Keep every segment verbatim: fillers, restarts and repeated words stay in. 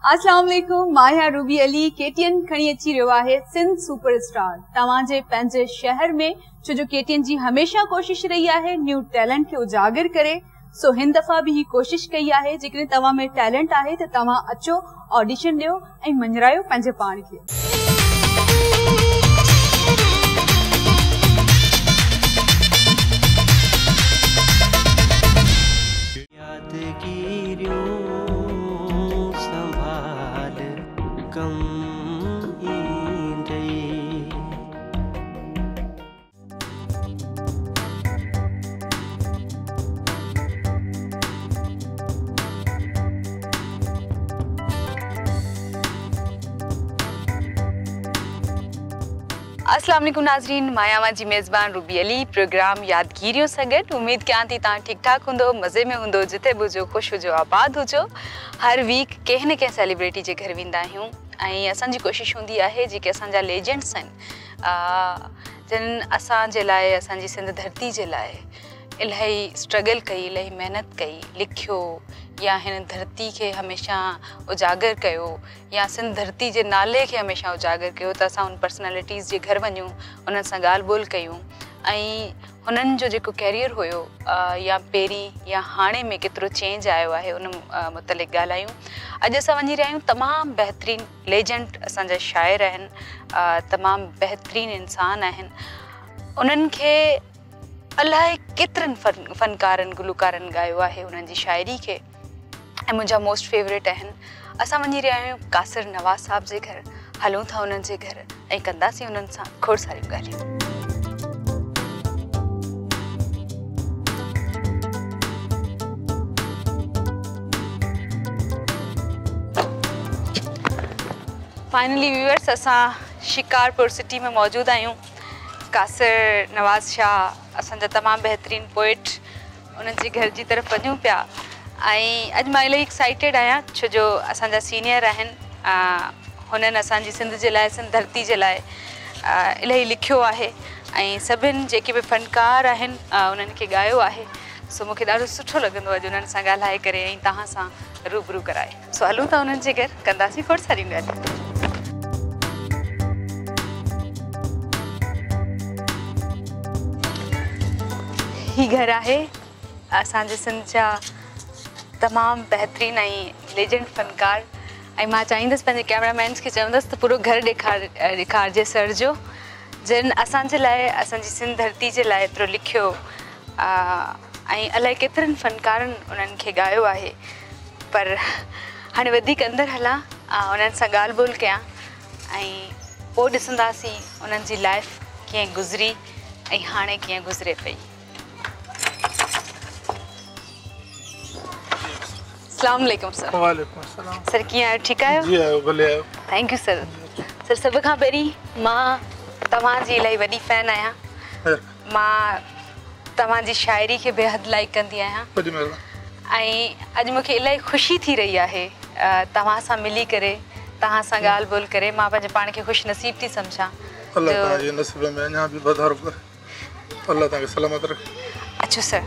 अस्सलाम वालेकुम, माया Ruby Ali KTN खणी अची रहियो आहे सिंध सुपरस्टार तव्हांजे पंहिंजे शहर में। छो जो केटीएन जी हमेशा कोशिश रही आहे न्यू टैलेंट खे उजागर करे, सो हिन दफ़ा भी ही कोशिश कई आहे जेकॾहिं तव्हां में टैलेंट आहे त तव्हां अचो, ऑडिशन ॾियो ऐं मंझरायो पंहिंजे पाण खे। अस्सलाम वालेकुम नाज़रीन, मायावा जी मेज़बान रूबी अली प्रोग्राम यादगिरियों सां गॾु। उम्मीद कयां थी तव्हां ठीकु ठाक हूंदो, मज़े में हूंदो, जिते बि हुजो ख़ुशि हुजो, आबाद हुजो। हर वीक कंहिं न कंहिं सेलिब्रिटी जे घर वेंदा आहियूं ऐं असांजी कोशिशि हूंदी आहे जेके असांजा लेजेंड्स आहिनि, जिन असांजे लाइ, असांजी सिंध धरती जे लाइ इलाही स्ट्रगल कई, इलाही महिनत कई, लिखियो या हिन धरती खे हमेशह उजागर कयो या सिंध धरती जे नाले खे हमेशह उजागर कयो, त असां उन पर्सनैलिटीज़ जे घर वञूं, उन्हनि सां ॻाल्हि ॿोल कयूं ऐं हुननि जो जेको कैरियर हुयो या पहिरीं या हाणे में केतिरो चेंज आयो आहे उन मुतलिक़ ॻाल्हायूं। अॼु असां वञी रहिया आहियूं तमामु बहितरीनु लेजेंड असांजा शाइर आहिनि, तमामु बहितरीनु इंसान आहिनि। उन्हनि खे अलाए केतिरनि फन फ़नकारनि गुलकारनि ॻायो आहे उन्हनि जी शाइरी खे ऐं मुंहिंजा मोस्ट फेवरेट आहिनि। असां वञी रहिया आहियूं कासिर नवाज़ साहब जे घर, हलूं था उन्हनि जे घर ऐं कंदासीं उन्हनि सां खोड़ सारियूं ॻाल्हियूं। फाइनली व्यूअर्स, असां शिकारपुर सिटी में मौजूदु आहियूं। कासिर नवाज़ शाह असांजा तमामु बहितरीनु पोइट, उन्हनि जे घर जी तरफ़ वञूं पिया ऐं अॼु मां इलाही एक्साइटेड आहियां छो जो असांजा सीनियर आहिनि। हुननि असांजी सिंध जे लाइ, सिंध धरती जे लाइ इलाही लिखियो आहे ऐं सभिनि जेके बि फ़नकार आहिनि उन्हनि खे ॻायो आहे। सो मूंखे ॾाढो सुठो लॻंदो आहे अॼु उन्हनि सां ॻाल्हाए करे ऐं तव्हां सां रूबरू कराए। सो हलूं था उन्हनि जे घर, कंदासीं खोड़ सारियूं ॻाल्हियूं। ही घर आहे असांजे सिंध जा तमामु बहितरीनु ऐं लेजेंड फ़नकार ऐं मां चाहींदसि पंहिंजे कैमरामैन्स खे चवंदसि त पूरो घर ॾेखार ॾेखारिजे सर जो, जिन असांजे लाइ, असांजी सिंध धरती जे लाइ एतिरो लिखियो ऐं अलाए केतिरनि फ़नकारनि उन्हनि खे ॻायो आहे। पर हाणे वधीक अंदरि हलां, उन्हनि सां ॻाल्हि ॿोल कयां ऐं पोइ ॾिसंदासीं उन्हनि जी लाइफ कीअं गुज़री ऐं हाणे कीअं गुज़रे पई। अस्सलाम वालेकुम सर। वालेकुम अस्सलाम। सर कीअं आहियो, ठीकु आहियो? जी आहियो, भले आहियो। Thank you sir. सर सभ खां पहिरीं मां तव्हांजी इलाही वॾी फ़ैन आहियां। मां तव्हांजी शाइरी खे बेहद लाइक कंदी आहियां ऐं अॼु मूंखे इलाही ख़ुशी थी रही आहे तव्हां सां मिली करे, तव्हां सां ॻाल्हि ॿोल करे। मां पंहिंजे पाण खे ख़ुशि नसीब थी सम्झां। अल्लाह तव्हांजे नसीब में अञा बि वधारो करे, अल्लाह तव्हांखे सलामत रखे। अच्छा सर।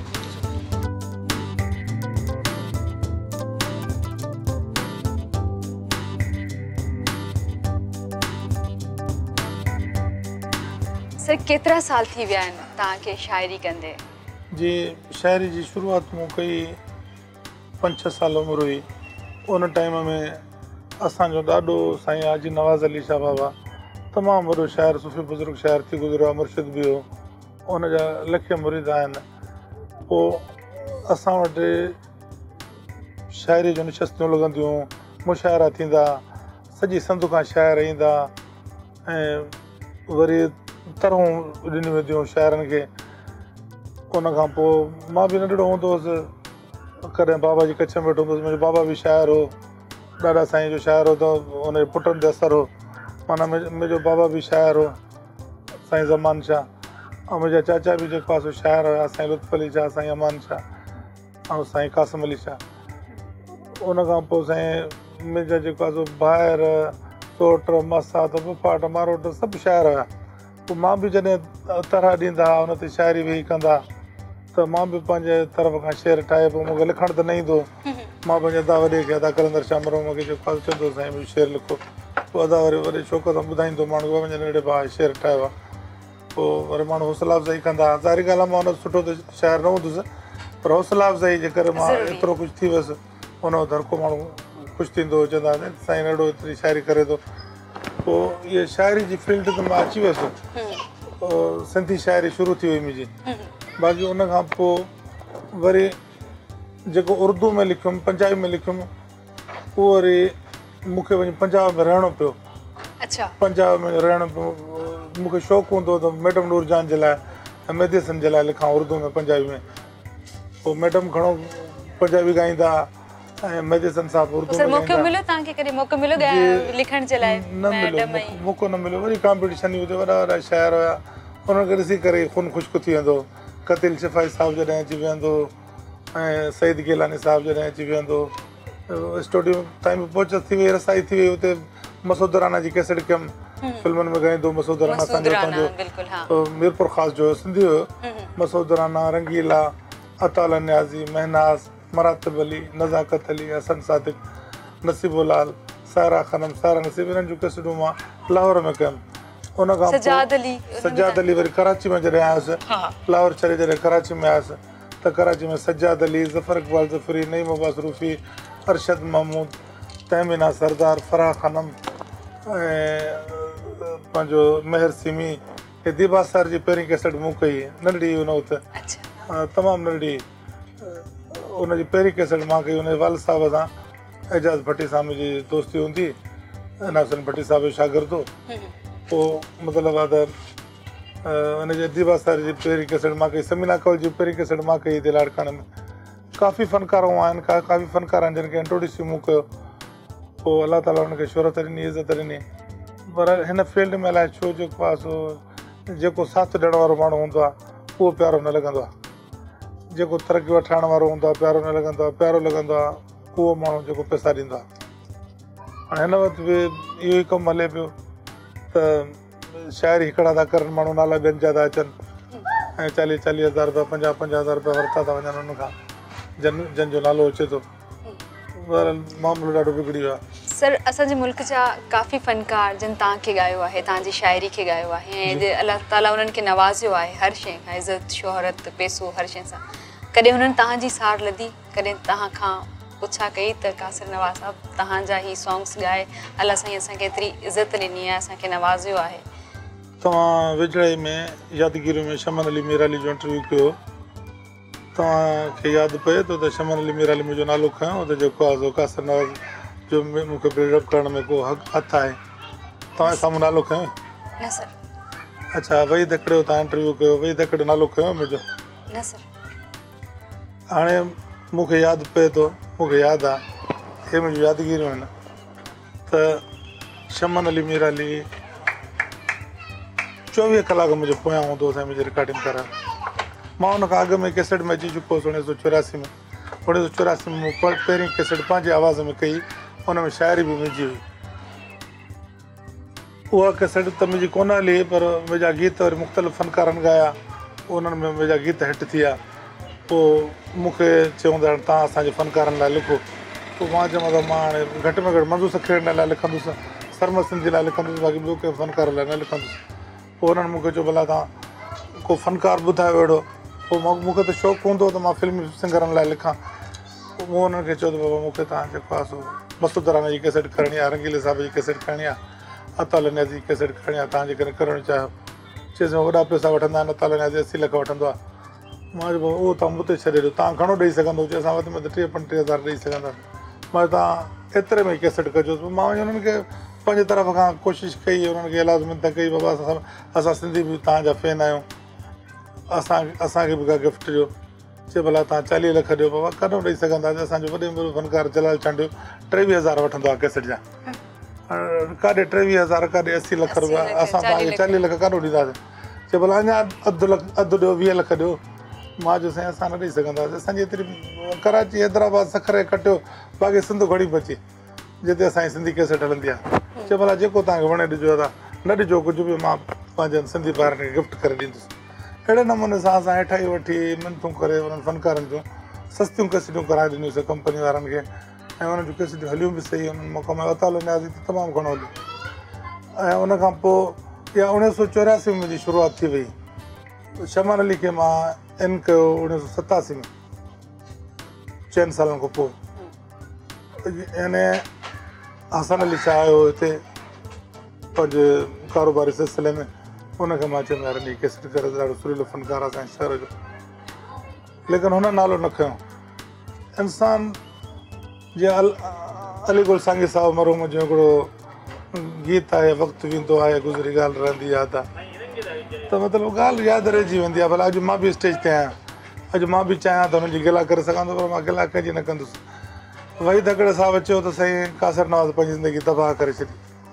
सर केतिरा साल थी विया आहिनि तव्हांखे शाइरी कंदे? जी, शाइरी जी शुरूआत मूं कई पंज छह साल उमिरि हुई। उन टाइम में असांजो ॾाढो साईं हाजी नवाज़ अली शाह बाबा तमामु वॾो शाइर, सूफ़ी बुज़ुर्ग शाइर थी गुज़रियो आहे, मुर्शिद बि हो, उनजा लख मुरीद आहिनि। पोइ असां वटि शाइरी जूं निशस्तियूं लॻंदियूं, मुशाइरा थींदा, सॼी सिंध खां शाइर ईंदा ऐं वरी तरहूं ॾिनियूं वेंदियूं शाइरनि खे। उन खां पोइ मां बि नंढड़ो हूंदो हुउसि, कॾहिं बाबा जी कच्छ में वेठो हूंदुसि। मुंहिंजो बाबा बि शाइर हो, ॾाढा साईं जो शाइर हो, त उनजे पुटनि ते असरु हो। माना मुंहिंजो बाबा बि शाइर हो, साईं ज़मान शाह, ऐं मुंहिंजा चाचा बि जेको आहे सो शाइर हुया, साईं लुत्फ़ अली शाह, साईं अमान शाह ऐं साईं क़ासिम अली शाह। उन खां पोइ साईं मुंहिंजा जेको आहे सो ॿाहिर सोट मसात बुफाट मारोट सभु शाइर हुया। पोइ मां बि जॾहिं तरह ॾींदा हुआ उन ते शाइरी वेही कंदा त मां बि पंहिंजे तरफ़ खां शेर ठाहे, पोइ मूंखे लिखणु त न ईंदो, मां पंहिंजे अदा वॾे खे अदा कलंदर शामरोम खे जेको आहे चवंदो साईं मुंहिंजो शेर लिखो, पोइ अदा वरी वॾे शौक़ सां ॿुधाईंदो माण्हू मुंहिंजे नंढे भाउ शेर ठाहियो आहे, पोइ वरी माण्हू हौसला अफ़ज़ाई कंदा। ज़ाहिरी ॻाल्हि आहे मां हुन सुठो त शाइर न हूंदुसि, पर हौसला अफ़ज़ाई जे करे मां एतिरो कुझु थी वियुसि, हुन जो दड़को माण्हू ख़ुशि थींदो, चवंदा साईं अहिड़ो एतिरी शाइरी करे थो। पोइ इहा शाइरी जी फील्ड ते मां अची वियुसि, सिंधी शाइरी शुरू थी वई मुंहिंजी। बाक़ी उन खां पोइ वरी जेको उर्दू में लिखियुमि, पंजाबी में लिखियुमि, उहो वरी मूंखे वञी पंजाब में रहणो पियो। अच्छा, पंजाब में रहणो पियो, मूंखे शौक़ु हूंदो त मैडम नूरजान जे लाइ ऐं मेदिसन जे लाइ लिखां उर्दू में पंजाबी में। पोइ मैडम घणो पंजाबी ॻाईंदा ऐं मेदिसन साहब उर्दू में। मौक़ो मिलियो तव्हांखे कॾहिं मौक़ो मिलियो लिखण जे लाइ? न मिलियो, मौक़ो न मिलियो। वरी कॉम्पिटिशन हुते वॾा वॾा शाइर हुया, उन्हनि खे ॾिसी करे खून ख़ुश्क थी वेंदो। कतिल शिफ़ाई साहिबु जॾहिं अची वेंदो ऐं सईद गिलानी साहिबु जॾहिं अची वेंदो, स्टूडियो ताईं बि पहुच थी वई, रसाई थी वई। उते मसूद राना जी कैसेट कयमि, फिल्मनि में ॻाईंदो मसूद राना, असांजो पंहिंजो मीरपुर ख़ासि जो सिंधी हुयो। मसूद राना, रंगीला, अताउल न्याज़ी, महनाज़, मरातिब अली, नज़ाकत अली, हसन सादिक, नसीबो लाल, सारा ख़नम, सारा नसीब, इन्हनि जूं कैसेटूं मां लाहौर में कयमि। उन खां सजाद अली सजाद अली वरी कराची में जॾहिं आयुसि, लाहौर छॾे जॾहिं कराची में आयुसि त कराची में सजाद अली, ज़फ़र इक़बाल ज़फ़री, नईम अब्बास रूफ़ी, अरशद महमूद, तहमीना सरदार, फराह ख़नम ऐं पंहिंजो मेहर सिमी, हे दीबा सर जी पहिरीं कैसेट मूं कई, नंढड़ी हुन वक़्तु, तमामु नंढड़ी। उनजी पहिरीं कैसेट मां कई, हुन वाल साहिब सां, एजाज़ भट्टी सां मुंहिंजी दोस्ती हूंदी, नासिर भट्टी साहिब जो शागिर्द हो। पोइ मतिलबु आहे त हुनजे दीबा सर जी पहिरीं कैसेट मां कई, समीना कौल जी पहिरीं कैसेट मां कई हिते लाड़काणे में। काफ़ी फ़नकार आहिनि, का काफ़ी फ़नकार आहिनि जिन खे इंट्रोड्यूस मूं कयो। पोइ अलाह ताला हुनखे शोहरत ॾिनी, इज़त ॾिनी। पर हिन फील्ड में अलाए छो जेको आहे सो जेको साथ ॾियण वारो माण्हू हूंदो आहे उहो प्यारो न लॻंदो आहे, जेको तरक़ी वठाइण वारो हूंदो आहे प्यारो न लॻंदो आहे, प्यारो लॻंदो आहे उहो माण्हू जेको पैसा ॾींदो आहे। हाणे हिन वक़्तु बि इहो ई कमु हले पियो त शाइरी हिकिड़ा था करनि माण्हू, नाला ॿियनि जा था अचनि ऐं चालीह चालीह हज़ार रुपया, पंजाह पंजाह हज़ार रुपया वरिता था वञनि हुन खां, जन जंहिंजो नालो अचे थो। मामलो ॾाढो बिगड़ी वियो आहे। सर, असांजे मुल्क जा काफ़ी फ़नकार जिन तव्हांखे ॻायो आहे, तव्हांजी शाइरी खे ॻायो आहे ऐं अलाह ताला उन्हनि खे नवाज़ियो आहे हर शइ खां, इज़त, शोहरत, पैसो, हर शइ सां। कॾहिं हुननि तव्हांजी सार लधी, कॾहिं तव्हां खां पुछा कई त कासिर नवाज़ साहिबु तव्हांजा ई सॉन्ग्स ॻाए अलाह साईं असांखे एतिरी इज़त ॾिनी आहे, असांखे नवाज़ियो आहे? तव्हां वेझड़ाई में यादगिरी में शमन अली मीर अली जो इंटरव्यू कयो, तव्हांखे यादि पए थो त शमन अली मीर अली मुंहिंजो नालो खयों त जेको आहे सो कासिर नवाज़ जो मूंखे बिल्डअप करण में को हक़ हथु आहे, तव्हां साम्हूं नालो खयों? न सर। अच्छा, वही दकड़ियो तव्हां इंटरव्यू कयो, वही दकड़े नालो खयों मुंहिंजो? न सर। हाणे मूंखे यादि पए थो, मूंखे यादि आहे, हे मुंहिंजूं यादगिरियूं आहिनि त शमन अली मीर अली चोवीह कलाक मुंहिंजे पोयां हूंदो हो मुंहिंजी रिकॉर्डिंग करणु। मां हुन खां अॻु में कैसेट में अची चुको हुउसि उणिवीह सौ चौरासी में। उणिवीह सौ चौरासी में मूं पहिरीं कैसेट पंहिंजे आवाज़ में कई, हुन में शाइरी बि मुंहिंजी हुई। उहा कैसेट त मुंहिंजी कोन हली, पर मुंहिंजा गीत वरी मुख़्तलिफ़ फ़नकारनि ॻाया, उन्हनि में मुंहिंजा गीत हिट थी विया। पोइ मूंखे चवंदा आहिनि तव्हां असांजे फ़नकारनि लाइ लिखो। पोइ मां चयो त मां हाणे घटि में घटि मंदूस खेड़ण लाइ लिखंदुसि, सरमद सिंधी लाइ लिखंदुसि, बाक़ी ॿियो कंहिं फ़नकार लाइ न लिखंदुसि। पोइ हुननि मूंखे चयो भला तव्हां को फ़नकार ॿुधायो अहिड़ो। पोइ मां मूंखे त शौक़ु हूंदो त मां फिल्मी सिंगरनि लाइ लिखां। पोइ मूं हुननि खे चयो त बाबा मूंखे तव्हां जेको आहे सो मसूद राना जी कैसेट खणणी आहे, रंगीले साहिब जी कैसेट खणणी आहे, अताउल न्याज़ी जी कैसेट खणणी आहे, तव्हां जेकॾहिं करणु चाहियो। चइसि वॾा पैसा वठंदा आहिनि, अताउल न्याज़ी असी लख वठंदो आहे। मां चयो उहो तव्हां मूं ते छॾे ॾियो, तव्हां घणो ॾेई सघंदो? चयो असां वधि में वधि टीह पंटीह हज़ार ॾेई सघंदासीं। मां तव्हां एतिरे में ई कैसेट कजोसि। पोइ मां वञी हुननि खे पंहिंजे तरफ़ खां कोशिशि कई, हुननि खे इलाज़मिंत कई, बाबा असां असां सिंधी बि तव्हांजा फैन आहियूं, असां असांखे बि का गिफ्ट ॾियो। चए भला तव्हां चालीह लख ॾियो। बाबा कॾहिं ॾेई सघंदासीं, असांजो वॾे में वॾो फ़नकार जलाल चांडियो टेवीह हज़ार वठंदो आहे कैसेट जा। काॾे टेवीह हज़ार, काॾे असी लख रुपया, असां तव्हांखे चालीह लख काॾो ॾींदासीं? चए भला अञा अधु लख अधु ॾियो, वीह लख ॾियो। मां चयो साईं असां न ॾेई सघंदासीं, असांजी एतिरी कराची हैदराबाद सखरे कटियो, बाक़ी सिंध घणी बची जिते असांजी सिंधी कैसेट हलंदी आहे। चए भला जेको तव्हांखे वणे ॾिजो, अदा न ॾिजो कुझु बि, मां पंहिंजनि सिंधी ॿारनि खे गिफ्ट करे ॾींदुसि। अहिड़े नमूने सां असां हेठाई वठी मिनतूं करे उन्हनि फ़नकारनि जूं सस्तियूं कैसेटियूं कराए ॾिनियूंसीं कंपनी वारनि खे ऐं उन्हनि जूं कैसेटियूं हलियूं बि सही उन्हनि मौक़ो में अतालो न्याज़ी त तमामु घणो हलियो ऐं उन खां पोइ इहा उणिवीह सौ चौरासी में मुंहिंजी शुरूआति थी वई। शमान अली खे मां इन कयो उणिवीह सौ सतासी में चइनि सालनि खां पोइ याने हसन अली शाह आयो हिते पंहिंजे कारोबारी सिलसिले में उनखे मां चयो यार इन कैसेट करे ॾाढो सुरीलो फ़नकार आहे असांजे शहर जो लेकिन हुन नालो न खयो। इंसान जीअं अल अली गुलसांगी साहिबु मरहूम जो हिकिड़ो गीत आहे वक़्तु वेंदो आहे गुज़री ॻाल्हि रहंदी यादि आहे त मतिलबु ॻाल्हि यादि रहिजी वेंदी आहे। भला अॼु मां बि स्टेज ते आहियां अॼु मां बि चाहियां त हुनजी गिला करे सघां थो पर मां गिला कंहिंजी न कंदुसि। वही दगड़ साहिबु अचो त साईं कासर नवाज़ पंहिंजी ज़िंदगी तबाह करे छॾी।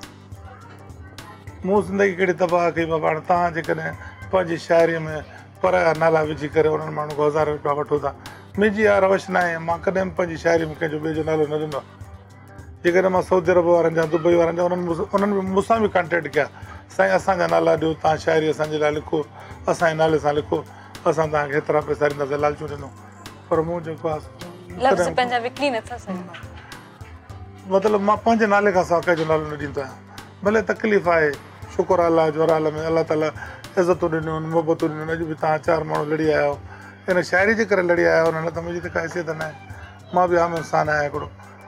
मूं ज़िंदगी कहिड़ी तबाह कई बाबा हाणे तव्हां जेकॾहिं पंहिंजी शाइरीअ में पर नाला विझी करे उन्हनि माण्हू खां हज़ार रुपया वठो था मुंहिंजी इहा रवश न आहे। मां कॾहिं बि पंहिंजी शाइरी में कंहिंजो ॿिए जो नालो न ॾिनो आहे। जेकॾहिं मां सऊदी अरब वारनि जा दुबई वारनि जा उन्हनि उन्हनि बि मूंसां बि कॉन्टेक्ट कया साईं असांजा नाला ॾियो तव्हां शाइरी असांजे लाइ लिखो असांजे नाले सां लिखो असां तव्हांखे हेतिरा पैसा ॾींदासीं लालचूं ॾिनो पर मूं जेको आहे मतिलबु मां पंहिंजे नाले खां सवाइ कंहिंजो नालो न ॾींदो आहियां। भले तकलीफ़ आहे शुक्र अलाह जो अलाह में अलाह ताला इज़तूं ॾिनियूं आहिनि मोहबतूं ॾिनियूं आहिनि। अॼु बि तव्हां चारि माण्हू लड़ी आया आहियो इन शाइरी जे करे लड़ी आया आहियो न त मुंहिंजी त का हैसियत न आहे। मां बि आम इंसान आहियां हिकिड़ो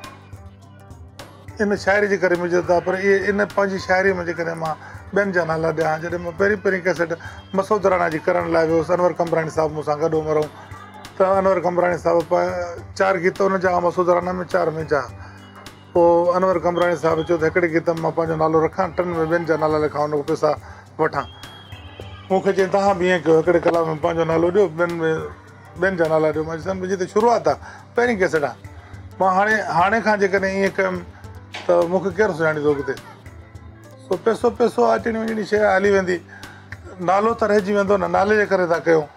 इन शाइरी जे करे मुंहिंजी त पर इहे इन पंहिंजी शाइरी में जेकॾहिं मां ॿियनि जा नाला ॾियां जॾहिं मां पहिरीं पहिरीं कैसेट मसूद राणा जी करण लाइ वियुसि अनवर कमराणी साहिबु मूंसां गॾु उमिरि त अनवर कमराणी साहिबु चारि गीत हुन जा मसूद राणा में चारि मुंहिंजा पोइ अनवर कमराणी साहिबु चयो त हिकिड़े गीत में मां पंहिंजो नालो रखां टिनि में ॿियनि जा नाला लिखां हुन खां पैसा वठां। मूंखे चई तव्हां बि ईअं कयो हिकिड़े कलाक में पंहिंजो नालो ॾियो ॿियनि में ॿियनि जा नाला ॾियो। मां चयो मुंहिंजी त शुरूआति आहे पहिरीं कैसेट आहे मां हाणे हाणे खां जेकॾहिं ईअं कयुमि त मूंखे केरु सुञाणींदो अॻिते। सो पैसो पैसो अचणी वञणी शइ हली वेंदी नालो त रहिजी वेंदो न नाले जे करे था कयूं।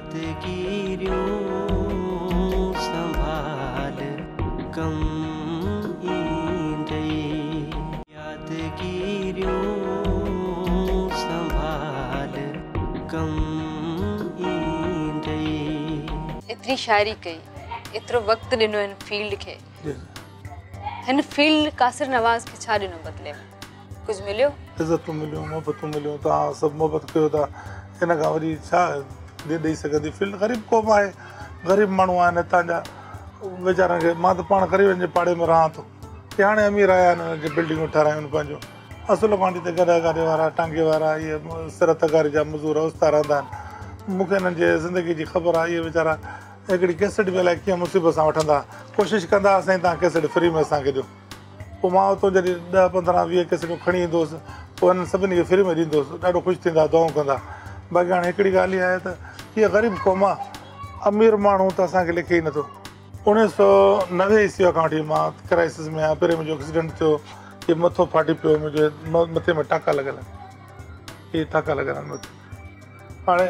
एतिरी शाइरी कई एतिरो वक़्तु ॾिनो हिन फील्ड खे हिन फील्ड कासिर नवाज़ खे छा ॾिनो बदिले में कुझु मिलियो इज़तूं मिलियूं मोहबतूं मिलियूं तव्हां सभु मोहबत कयो था हिन खां वरी छा ॾेई सघंदी। फील्ड ग़रीब क़ौम आहे ग़रीब माण्हू आहिनि हितां जा वीचारनि खे मां त पाण ग़रीबनि जे पाड़े में रहां थो की हाणे अमीर आया आहिनि हुननि खे बिल्डिंगूं ठारायूं पंहिंजो असुल पाणी ते गॾा गाॾे वारा टांगे वारा इहे सिरत गारी जा मज़ूर उस्ता रहंदा आहिनि। मूंखे हिननि जे ज़िंदगी जी ख़बर आहे इहे वीचारा हिकिड़ी कैसेट बि अलाए कीअं मुसीबत सां वठंदा कोशिशि कंदा साईं तव्हां कैसेट फ्री में असांखे ॾियो। पोइ मां उतां जॾहिं ॾह पंद्रहं वीह कैसेटूं खणी ईंदुसि पोइ हिननि सभिनी खे फ्री में ॾींदुसि ॾाढो ख़ुशि थींदा दुआऊं कंदा। बाक़ी हाणे हिकिड़ी ॻाल्हि इहा आहे त हीअ ग़रीब क़ौम आहे अमीर माण्हू त असांखे लिखे ई नथो। उणिवीह सौ नवे ईस्वीअ खां वठी मां क्राइसिस में आहियां। पहिरियों मुंहिंजो एक्सीडेंट थियो की मथो फाटी पियो मुंहिंजे मथे में टाका लॻियल आहिनि इहे टाका लॻियल आहिनि मथे। हाणे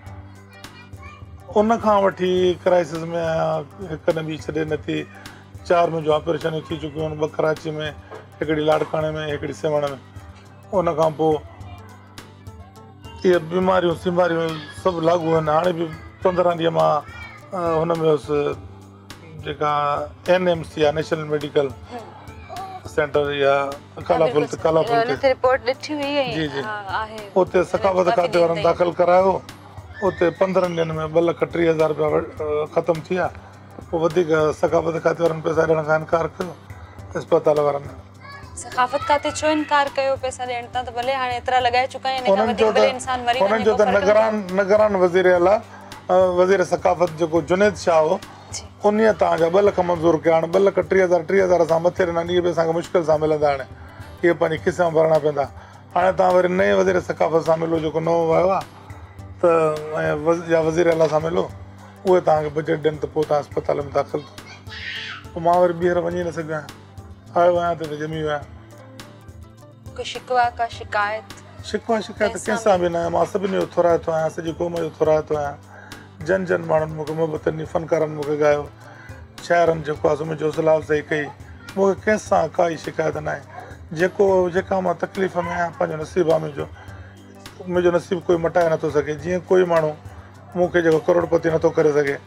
उन खां वठी क्राइसिस में आहियां हिकु न ॿी छॾे नथी चारि मुंहिंजूं ऑपरेशनूं थी चुकियूं आहिनि ॿ कराची में हिकिड़ी लाड़काणे में हिकिड़ी सेवण में। उन खां पोइ इहे बीमारियूं सीमारियूं सभु लागू आहिनि। हाणे बि पंद्रहं ॾींहं मां हुन में हुयुसि जेका एन एम सी आहे नेशनल मेडिकल सेंटर या कालापुल ते कालापुल ते जी जी उते सकावत खाते वारनि दाख़िल करायो। उते पंद्रहंनि ॾींहंनि में ॿ लख टीह हज़ार रुपया ख़तमु थी विया। पोइ वधीक सकावत खाते वारनि पैसा ॾियण खां इनकार कयो अस्पताल वारनि। सकाफ़त खाते छो इनकार कयो पैसा ॾियण तां त भले हाणे एतिरा लॻाए चुका आहिनि हिन खां वधीक भले इंसान मरी वञे। उन्हनि जो त निगरान निगरान वज़ीर आला वज़ीर सकाफ़त जेको जुनैद शाह हो उन्हीअ तव्हांजा ॿ लख मंज़ूर कया। हाणे ॿ लख टीह हज़ार टीह हज़ार असां मथे ॾिना इहे बि असांखे मुश्किल सां मिलंदा। हाणे इहे पंहिंजी खिसे में भरणा पवंदा। हाणे तव्हां वरी नए वज़ीर सकाफ़त सां मिलो जेको नओं आयो आहे त ऐं या वज़ीर अला सां मिलो उहे तव्हांखे बजट ॾियनि त पोइ तव्हां अस्पताल में दाख़िल थियो। पोइ मां वरी ॿीहर वञी न सघियो आहियां आयो आहियां त ॼमी वियो आहियां। शिकवा का शिकायत शिकवा शिकायत कंहिंसां बि न आहे। मां सभिनी जो थोराए थो आहियां सॼी क़ौम जो थोराए थो आहियां। जन जन माण्हुनि मूंखे मोहबत ॾिनी फ़नकारनि मूंखे ॻायो शाइरनि जेको आहे मुंहिंजो इस्लाह सही कई। मूंखे कंहिंसां काई शिकायत न आहे। जेको जेका मां तकलीफ़ में आहियां पंहिंजो नसीबु आहे मुंहिंजो मुंहिंजो नसीबु कोई मटाए नथो सघे। जीअं कोई माण्हू मूंखे जेको करोड़पति नथो करे सघे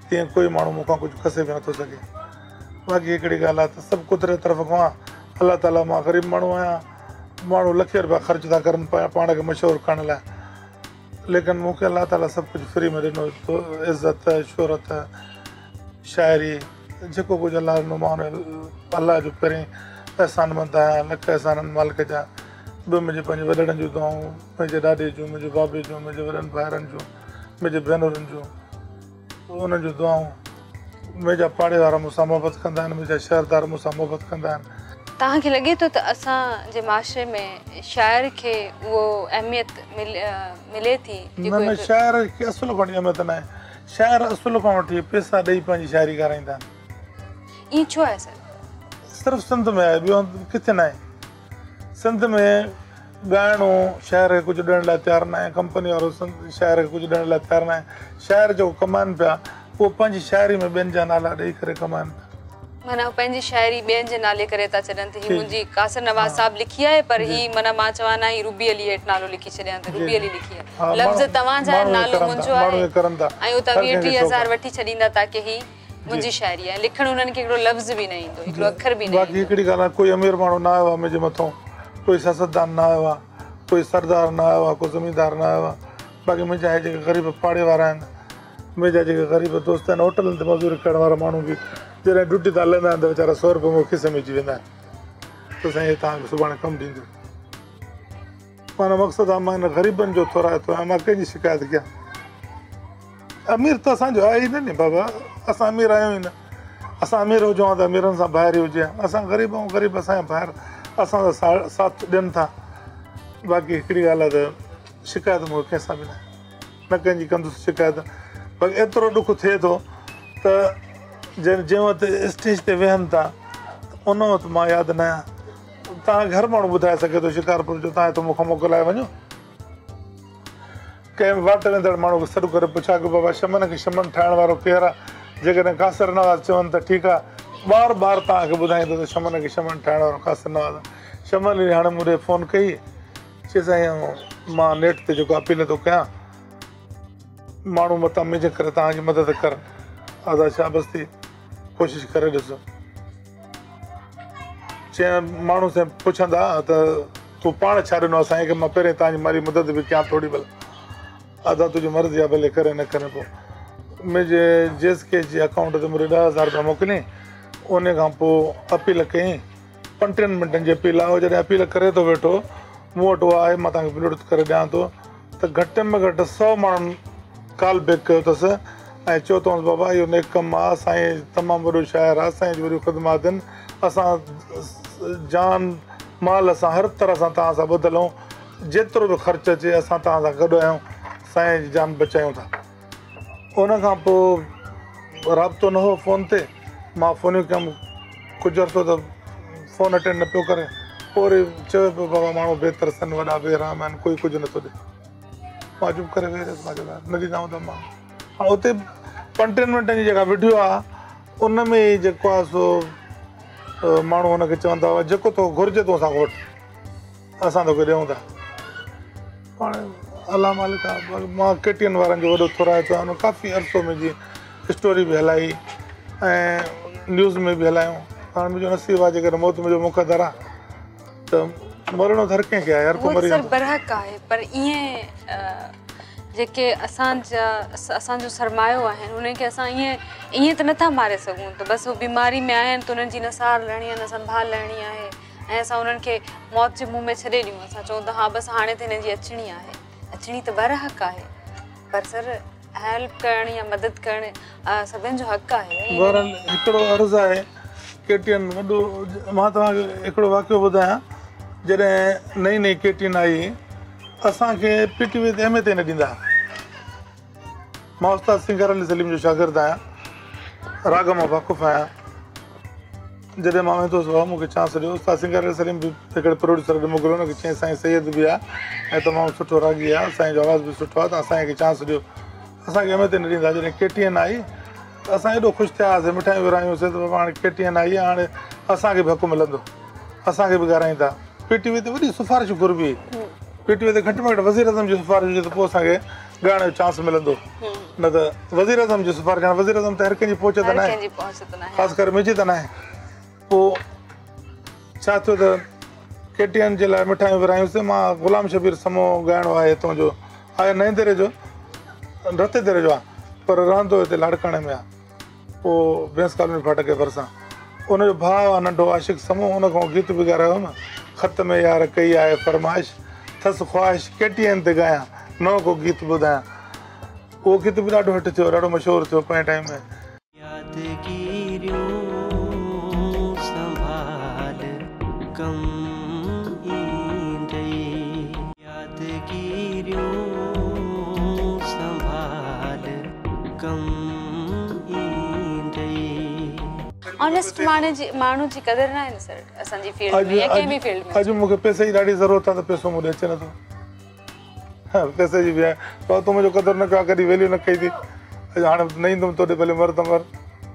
तीअं कोई माण्हू मूंखां कुझु खसे बि नथो सघे। बाक़ी हिकिड़ी ॻाल्हि आहे त सभु कुदरत तरफ़ खां आहे। अलाह ताला मां ग़रीब माण्हू आहियां, माण्हू लखे रुपया ख़र्च था करनि पिया पाण खे मशहूरु करण लाइ, लेकिन मूंखे अलाह ताला सभु कुझु फ्री में ॾिनो। इज़त, शोहरत, शाइरी, जेको कुझु अलाह ॾिनो मां अलाह जो पहिरीं अहसानमंद आहियां। लख अहसाननि मालिक जा। ॿियो मुंहिंजे पंहिंजे वॾड़नि जूं दुआऊं, मुंहिंजे ॾाॾे जूं, मुंहिंजे बाबे जूं, मुंहिंजे वॾनि भाइरनि जूं, मुंहिंजे भेनरुनि जूं, उन्हनि जूं दुआऊं। मुंहिंजा पाड़े वारा मूंसां मोहबत कंदा आहिनि, मुंहिंजा शहरदार मूंसां मोहबत कंदा आहिनि। तव्हांखे लॻे थो त असांजे माशरे में शाइर खे उहो अहमियत मिले थी? न न, शाइर खे असुल खां अहमियत न आहे। शाइर असुल खां वठी पैसा ॾेई पंहिंजी शाइरी ॻाराईंदा आहिनि। ईअं छो आहे सर? सिर्फ़ु सिंध में आहे, ॿियो किथे न आहे। सिंध में ॻाइणो शाइर खे कुझु ॾियण लाइ तयारु न आहे, कंपनी वारो शाइर खे कुझु ॾियण लाइ तयारु न आहे। शाइर जेको कमाइनि पिया उहो पंहिंजी शाइरी में ॿियनि जा नाला ॾेई करे कमाइनि पिया। माना पंहिंजी शाइरी ॿियनि जे नाले करे था छॾनि त हीअ मुंहिंजी कासिर नवाज़ साहब लिखी आहे, पर ही माना मां चवां न ही रूबी अली हेठि नालो लिखी छॾियां त रूबी अली लिखी आहे। लफ़्ज़ तव्हांजा आहिनि, नालो मुंहिंजो आहे, ऐं उहो तव्हां वीह टीह हज़ार वठी छॾींदा ताकी ही मुंहिंजी शाइरी आहे। लिखणु उन्हनि खे हिकिड़ो लफ़्ज़ बि न ईंदो, हिकिड़ो अखर बि न। बाक़ी हिकिड़ी ॻाल्हि आहे, कोई अमीर माण्हू न आयो आहे मुंहिंजे मथां, कोई सियासतदान न आयो आहे, कोई सरदार न आयो आहे, कोई ज़मींदार न आयो आहे। बाक़ी मुंहिंजा हे जेके ग़रीब पाड़े वारा आहिनि, मुंहिंजा जेके ग़रीब दोस्त आहिनि, होटलनि ते मज़दूरी करण वारा माण्हू बि जॾहिं ड्यूटी था हलंदा आहिनि त वीचारा सौ रुपया मूंखे खिसे में अची वेंदा आहिनि त साईं तव्हांखे सुभाणे कमु ॾींदो। माना मक़सदु आहे मां हिन ग़रीबनि जो थोराए थो आहियां, मां कंहिंजी शिकायत कयां। अमीर त असांजो आहे ई न नी बाबा, असां अमीर आहियूं ई न। असां अमीर हुजूं हा त अमीरनि सां ॿाहिरि ई हुजे, असां ग़रीब ऐं ग़रीब असांजा ॿाहिरि असांजा साथ ॾियनि था। बाक़ी हिकिड़ी ॻाल्हि आहे त शिकायत मूंखे कंहिंसां बि न आहे, न कंहिंजी कंदुसि शिकायत। बाक़ी एतिरो ॾुख थिए थो त जंहिं जंहिं वक़्तु स्टेज ते वेहनि था उन वक़्तु मां यादि न आहियां। तव्हांखे हर माण्हू ॿुधाए सघे थो शिकारपुर जो, तव्हां हिते मूंखां मोकिलाए वञो, कंहिं वाट वेंदड़ माण्हू खे सॾु करे पुछा की बाबा शमन खे शमन ठाहिण वारो केरु आहे? जेकॾहिं कासिर नवाज़ चवनि त ठीकु आहे, बार बार तव्हांखे ॿुधाईंदो त शमन खे शमन ठाहिण वारो कासिर नवाज़ आहे। शमन हाणे मूंखे फ़ोन कई, चई साईं मां नेट ते जेको अपील थो कयां, माण्हू मथां मुंहिंजे करे तव्हांजी मदद कर। आदा शाबस थी कोशिशि करे ॾिसो। चई माण्हू सां पुछंदा त तूं पाण छा ॾिनो असांखे, की मां पहिरीं तव्हांजी माली मदद बि कयां थोरी भले। आदा तुंहिंजी मर्ज़ी आहे, भले करे न करे। पोइ मुंहिंजे जेस के जे अकाउंट ते मुंहिंजे ॾह हज़ार रुपया मोकिलियईं। उन खां पोइ अपील कयईं, पंटीहनि मिंटनि जी अपील आहे। उहो जॾहिं अपील करे थो वेठो, मूं वटि उहा आहे, मां तव्हांखे ब्लूटूथ करे ॾियां थो त घटि में घटि सौ माण्हुनि कॉल बैक कयो अथसि ऐं चयो अथसि बाबा इहो नेक कमु आहे, साईं तमामु वॾो शाइरु आहे, साईं जी वॾियूं ख़िदमात आहिनि, असां जान माल असां हर तरह सां तव्हां सां ॿधल आहियूं, जेतिरो बि ख़र्चु अचे असां तव्हां सां गॾु आहियूं, साईं जी जान बचायूं था। उन खां पोइ राब्तो न हो फ़ोन ते, मां फ़ोनियूं कयमि, कुझु अर्सो त फ़ोन अटेंड न पियो करे। पोइ वरी चयो पियो बाबा माण्हू बेतरस आहिनि, वॾा बेराम आहिनि, कोई कुझु नथो ॾे। मां चुप करे वेही रहियुसि, मां चयो न ॾींदाऊं त मां हाणे उते पंटीहनि मिंटनि जी जेका वीडियो आहे उन में ई जेको आहे सो माण्हू हुनखे चवंदा हुआ जेको तो घुरिजे तूं असांखां वठि, असां तोखे ॾियूं था। हाणे अलाह मालिक आहे, मां केटीएन वारनि जो वॾो थोराए थो आहियां, काफ़ी अरसो मुंहिंजी स्टोरी बि हलाई ऐं न्यूज़ में बि हलायूं। हाणे मुंहिंजो नसीबु आहे जेकॾहिं मौत मुंहिंजो मुक़दरु आहे त मरणो त हर कंहिंखे आहे, हर को मरी वेंदो। बरहक आहे, पर ईअं जेके असांजा असांजो सरमायो आहिनि उन्हनि खे असां ईअं ईअं त नथा मारे सघूं त बसि उहो बीमारी में आहिनि त उन्हनि जी न सार लहणी आहे न संभाल लहणी आहे ऐं असां उन्हनि खे मौत जे मुंहं में छॾे ॾियूं। असां चऊं त हा बसि हाणे त हिननि जी अचणी आहे, अचणी त बरहक आहे, पर सर हेल्प करणु या मदद करणु सभिनि जो हक़ु आहे। बहरहाल हिकिड़ो अर्ज़ु आहे केटीएन वॾो, मां तव्हांखे हिकिड़ो वाक़ियो ॿुधायां। जॾहिं नई नई केटीएन आई असांखे पीटीवी ते अहमियत ई न ॾींदा। मां उस्ताद सिंगर अली सलीम जो शागिर्दु आहियां, राग मां वाक़ुफ़ु आहियां। जॾहिं मां वेंदो हुउसि बाबा मूंखे चांस ॾियो, उस्ताद सिंगर अली सलीम बि हिकिड़े प्रोड्यूसर ॾे मोकिलियो, हुनखे चई साईं सैयद बि आहे ऐं तमामु सुठो रागी आहे, साईं जो आवाज़ु बि सुठो आहे, त असांखे चांस ॾियो। असांखे अहमियत ई न ॾींदा। जॾहिं केटीएन आई त असां एॾो ख़ुशि थियासीं, मिठायूं विरायूंसीं त बाबा हाणे केटीएन आई आहे, हाणे असांखे बि हक़ु मिलंदो, असांखे बि ॻाराईंदा। पीटीवी ते वॾी सिफ़ारिश घुरिबी, पीटीवी ते घटि में घटि वज़ीर आज़म जी सिफ़ारिश हुजे त पोइ असांखे ॻाइण जो चांस मिलंदो। न त वज़ीर आज़म जो सिफारिश आहे वज़ीर आज़म त हर कंहिंजी पहुच त हर न आहे कंहिंजी पहुच त न आहे ख़ासि करे मुंहिंजी त न आहे पोइ छा थियो त केटीअनि जे लाइ मिठायूं विरायूंसीं मां ग़ुलाम शबीर समो ॻाइणो आहे हितां जो आहे नएं दरे जो रते दरे जो आहे पर रहंदो हिते लाड़काणे में आहे पोइ बेंस कॉलोनी फाटक जे भरिसां उनजो भाउ आहे नंढो आशिक़ समो उन खां गीत बि ॻारायो हुउमि ख़त में यार कई आहे फरमाइश थसि ख़्वाहिश केटीअनि ते ॻायां नओं को गीत ॿुधायां उहो गीत बि ॾाढो हिट थियो ॾाढो मशहूरु थियो पंहिंजे टाइम में ऑनेस्ट माण्हू जी माण्हू जी क़दर न आहे न सर असांजी फील्ड में या कंहिं बि फील्ड में अॼु मूंखे पैसे जी ॾाढी ज़रूरत आहे त पैसो मूं ॾे अचे नथो हा पैसे जी बि आहे पर तूं मुंहिंजो क़दुरु न कयो आहे कॾहिं वैल्यू न कई थी अॼु हाणे न ईंदुमि तोॾे भले मर त मर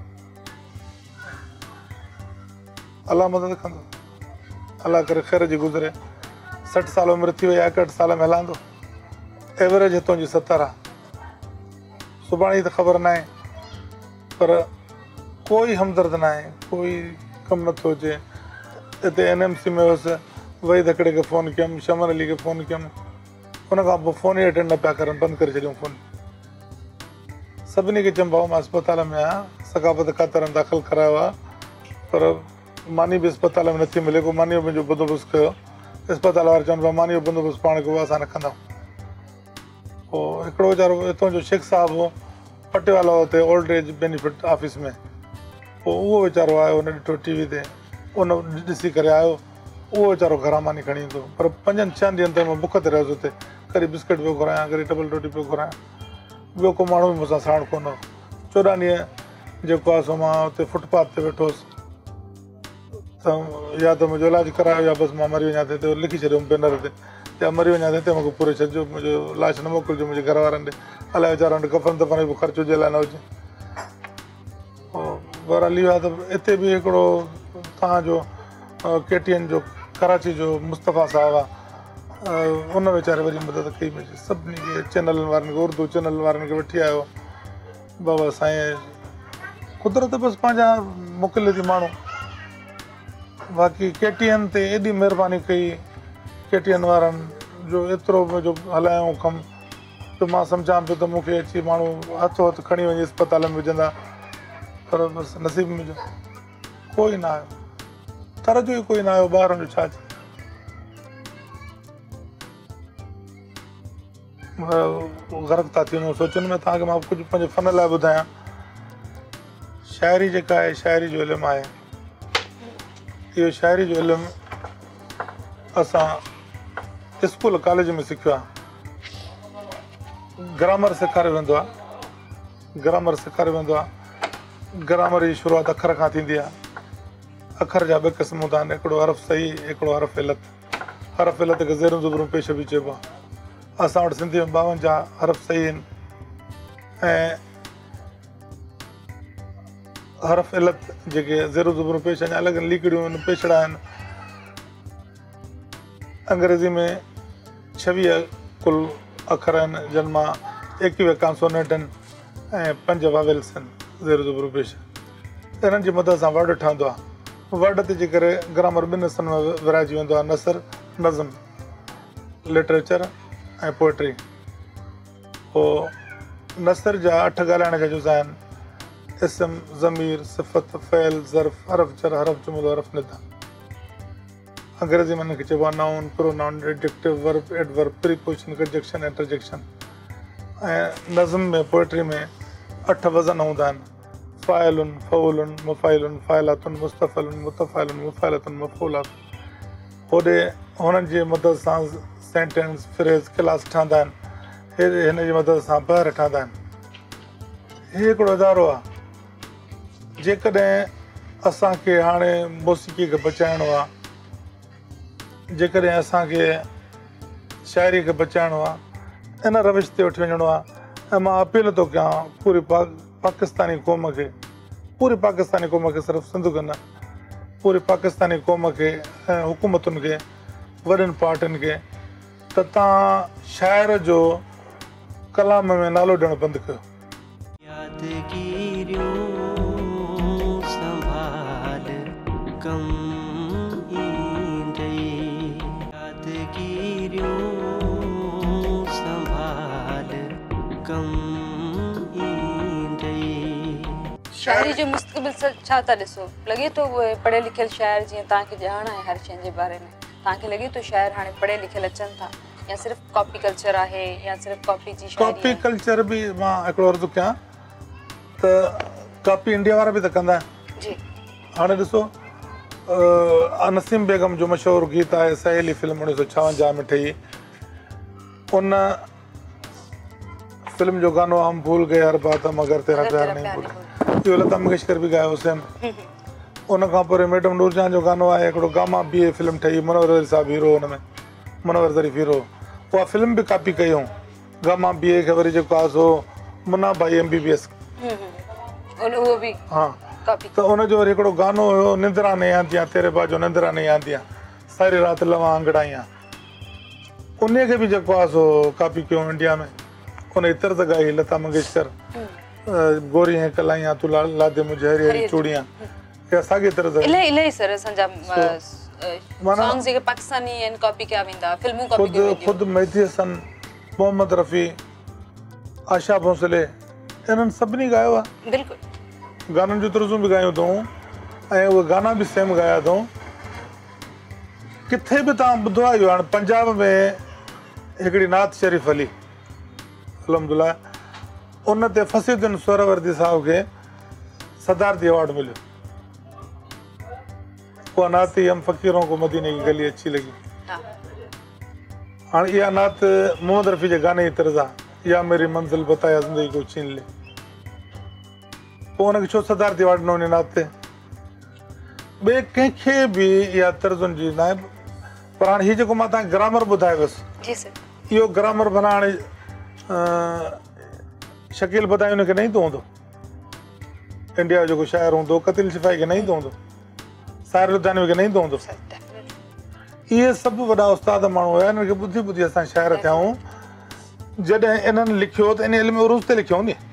अलाह मदद कंदो अलाह करे ख़ैर जी गुज़रे सठि साल उमिरि थी वई आहे एकहठि साल में हलांदो एवरेज हितां जी सतरि आहे सुभाणे जी त ख़बर न आहे पर कोई हमदर्द न आहे कोई कमु नथो अचे हिते एन एम सी में हुयुसि वही धकिड़े खे फ़ोन कयुमि शमन अली खे फ़ोन कयुमि उन खां पोइ फ़ोन ई अटेंड न पिया करनि बंदि करे छॾियूं फ़ोन सभिनी खे चयुमि भाऊ मां अस्पताल में आहियां सकाफ़त ख़ातिरनि दाख़िल करायो आहे पर मानी बि अस्पताल में नथी मिले को मानी मुंहिंजो बंदोबस्तु कयो अस्पताल वारा चवनि पिया मानी जो बंदोबस्तु पाण कयो असां न कंदा पोइ हिकिड़ो वीचारो हितां जो शेख साहिबु हो पटेवाला हुते ओल्ड एज बेनिफिट ऑफिस में पोइ उहो वीचारो आयो हुन ॾिठो टी वी ते उन ॾिसी करे आयो उहो वीचारो घरां मानी खणी ईंदो पर पंजनि छहनि ॾींहंनि ताईं मां बुख ते रहियुसि हुते कॾहिं बिस्किट पियो घुरायां कॾहिं डबल रोटी पियो घुरायां ॿियो को माण्हू बि मूंसां साण कोन हो चोॾहं ॾींहं जेको आहे सो मां हुते फुटपाथ ते वेठो हुउसि त या त मुंहिंजो इलाजु करायो या बसि मां मरी वञा ते हिते लिखी छॾियो बैनर ते या मरी वञा त हिते मूंखे पूरे छॾिजो मुंहिंजो लाश न मोकिलिजो मुंहिंजे घर वारनि ॾे अलाए वीचारा वटि कफ़न दफ़न बि ख़र्चु हुजे अलाए न हुजे बहरहाल इहो आहे त हिते बि हिकिड़ो तव्हांजो केटीएन जो कराची जो मुस्तफ़ा साहिबु आहे उन वीचारे वरी मदद कई मुंहिंजी सभिनी खे चैनलनि वारनि खे उर्दू चैनल वारनि खे वठी आयो बाबा साईं कुदरत बसि पंहिंजा मोकिले थी माण्हू बाक़ी केटीएन ते एॾी महिरबानी कई केटीएन वारनि जो एतिरो मुंहिंजो हलायूं कमु जो मां सम्झां पियो त मूंखे अची माण्हू हथो हथु खणी वञी अस्पताल में विझंदा पर बसि नसीब मुंहिंजो कोई न आयो तर जो ई कोई न आयो ॿारनि जो छा ग़रक़ था थी वञूं सोचनि में तव्हांखे मां कुझु पंहिंजे फन लाइ ॿुधायां शाइरी जेका आहे शाइरी जो इल्मु आहे इहो शाइरी जो इल्मु असां स्कूल कॉलेज में सिखियो आहे ग्रामर सेखारियो वेंदो आहे ग्रामर सेखारियो वेंदो आहे ग्रामर जी शुरूआति अखर खां थींदी आहे अखर जा ॿ क़िस्म हूंदा आहिनि हिकिड़ो हरफ़ सही हिकिड़ो हरफ़ इलत हरफ़ इलत खे ज़ेरूं ज़ुबरूं पेश बि चइबो आहे असां वटि सिंधी में ॿावंजाह हरफ़ सही आहिनि ऐं हरफ़ इलत जेके ज़ेरूं ज़ुबरूं पेश आहिनि अलॻि लीकड़ियूं आहिनि पेशड़ा आहिनि अंग्रेज़ी में छवीह कुल अखर आहिनि जिन मां एकवीह कॉन्सोनेंट आहिनि ऐं पंज वावेल्स आहिनि ज़ेरूं ज़ुबरूं पेश इन्हनि जी मदद सां वर्ड ठहंदो आहे वर्ड ते जे करे ग्रामर ॿिनि हिसनि में विराइजी वेंदो आहे नसर नज़म लिटरेचर ऐं पोइट्री पोइ नसर जा अठ ॻाल्हाइण जा जुज़ा आहिनि इस्म ज़मीर सिफ़त फ़ैल ज़र्फ़ हरफ़ जर हरफ़ जुमिलो हरफ़ निदा अंग्रेज़ी में हिनखे चइबो आहे noun pronoun adjective verb adverb preposition conjunction interjection ऐं नज़म में पोइट्री में अठ वज़न हूंदा आहिनि फ़ाइलुन फ़ऊलुन मुफ़ाइलुन फ़ाइलातुन मुस्तफ़लुन मुतफ़ाइलुन मुफ़ाइलतुन मफ़ूलात होॾे हुननि जी मदद सां सेंटेंस फ्रेज़ क्लास ठहंदा आहिनि हे हिन जी मदद सां ॿाहिरि ठहंदा आहिनि हीउ हिकिड़ो इदारो आहे जेकॾहिं असांखे हाणे मौसीक़ी खे बचाइणो आहे जेकॾहिं असांखे शाइरी खे बचाइणो आहे इन रविश ते वठी वञिणो आहे ऐं मां अपील थो कयां पूरी पाक पाकिस्तानी क़ौम खे पूरी पाकिस्तानी क़ौम खे सिर्फ़ु सिंध खे न पूरी पाकिस्तानी क़ौम खे ऐं हुकूमतुनि खे वॾनि पार्टियुनि खे त तव्हां शाइर जो कलाम में नालो ॾियणु बंदि कयो कम ईंदई यादगिरियूं संभाल कम ईंदई। शाइरी जो मुस्तक़बिल छा था ॾिसो? लॻे थो उहे पढ़ियल लिखियल शाइर जीअं तव्हांखे ॼाण आहे हर शइ जे बारे में, तव्हांखे लॻे थो शाइर हाणे पढ़ियल लिखियल अचनि था या सिर्फ़ु कॉपी कल्चर आहे या सिर्फ़ु कॉपी जी शाइरी कॉपी कल्चर बि मां हिकिड़ो अर्ज़ु कयां त कॉपी इंडिया वारा बि त कंदा आहिनि। जी हाणे ॾिसो नसीम बेगम जो मशहूरु गीत आहे सहेली फिल्म उणिवीह सौ छावंजाह में ठही, उन फिल्म जो गानो हम भूल गए हर बात मगर तेरा प्यार नहीं भूल, इहो लता मंगेशकर बि ॻायो हुसैन। उन खां पोइ मैडम नूरजहां जो गानो आहे हिकिड़ो गामा बी ए फिल्म ठही, मनोहर साहब हीरो हुन में, मनोहर ज़रीफ़ हीरो, उहा फिल्म बि कॉपी कयूं गामा बी ए खे वरी जेको आहे सो मुन्ना भाई एम बी बी एस उहो बि हा कॉपी। त उनजो वरी हिकिड़ो गानो हुयो निंद्रा नहीं आंदियां तेरे बाजो निंद्रा नहीं आंदियां सारी राति लवां अंगड़ाइयां, उन खे बि जेको आहे सो कॉपी कयूं इंडिया में। उन जी तर्ज़ ॻाई लता मंगेशकर गोरी हैं कलाइयां तू लादे मुझे हरी हरी चूड़ियां, इहा साॻी तर्ज़ इलाही इलाही सर असांजा सॉन्ग्स जेके पाकिस्तानी आहिनि कॉपी कया वेंदा, फिल्मूं कॉपी कयूं ख़ुदि ख़ुदि मेहदी हसन, मोहम्मद रफ़ी, आशा भोसले, इन्हनि सभिनी ॻायो आहे। बिल्कुलु गाननि जूं तर्ज़ूं बि ॻायूं अथऊं ऐं उहे गाना बि सेम ॻाया अथऊं। किथे बि तव्हां ॿुधो आहे इहो, हाणे पंजाब में हिकिड़ी नात शरीफ़ अली अलहमदुल्ला, उन ते फसीउद्दीन सोहरावर्दी साहिब खे सदारती अवार्ड मिलियो। उहा नात ही हम फ़कीरों को मदीने की गली अच्छी लगी। हाणे इहा नात मोहम्मद रफ़ी जे गाने जी तर्ज़ आहे, या मेरी मंज़िल बताया ज़िंदगी को छीन ले, पोइ हुनखे छो सदारती अवार्ड न हुन नात ते? ॿिए कंहिंखे बि इहा तर्ज़ुनि जी न आहे। पर हाणे हीउ जेको मां तव्हांखे ग्रामर ॿुधायो हुयसि, इहो ग्रामर भला हाणे शकील बदायूं हुनखे न ईंदो हूंदो, इंडिया जो जेको शाइर हूंदो कतिल शिफ़ाई खे न ईंदो हूंदो, साहिर लुधियानवी खे न ईंदो हूंदो। इहे सभु वॾा उस्ताद माण्हू हुया, हिननि खे ॿुधी ॿुधी असां शाइर थियाऊं। जॾहिं इन्हनि लिखियो त इन इल्म उरूज़ ते लिखियो नी,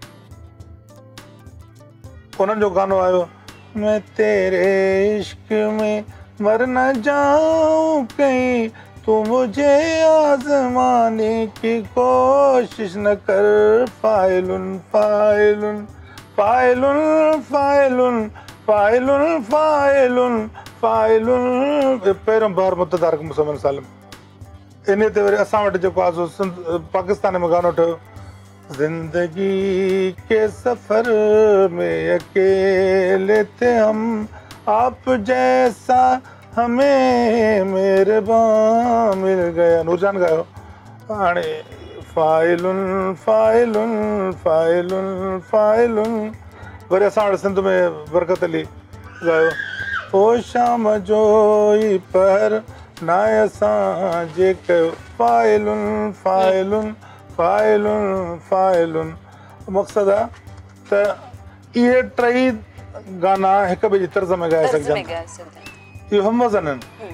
उन्हनि जो गानो आयो मैं तेरे इश्क में मर न जाऊं कहीं तू मुझे आज़माने की कोशिश न कर, फाइलुन फाइलुन फाइलुन फाइलुन फाइलुन फाइलुन फाइलुन, पहिरियों बार मुतदारक मुसलमान सालम। इन ते वरी असां वटि जेको आहे सो पाकिस्तान में गानो ठहियो, जिंदगी के सफर में अकेले थे हम आप जैसा हमें मेहरबान मिल गया, नूरजान ॻायो। हाणे फाइलुन फाइलुन फाइलुन फाइलुन, वरी असां वटि सिंध में बरकत अली ॻायो, ओ शाम जो ई पहर नाए असांजे कयो, फाइलुन फाइलुन फाइलुन फाइलुन। मक़सदु आहे त इहे टई गाना हिक ॿिए जी तर्ज़ में ॻाए सघजनि, इहो हम वज़न आहिनि।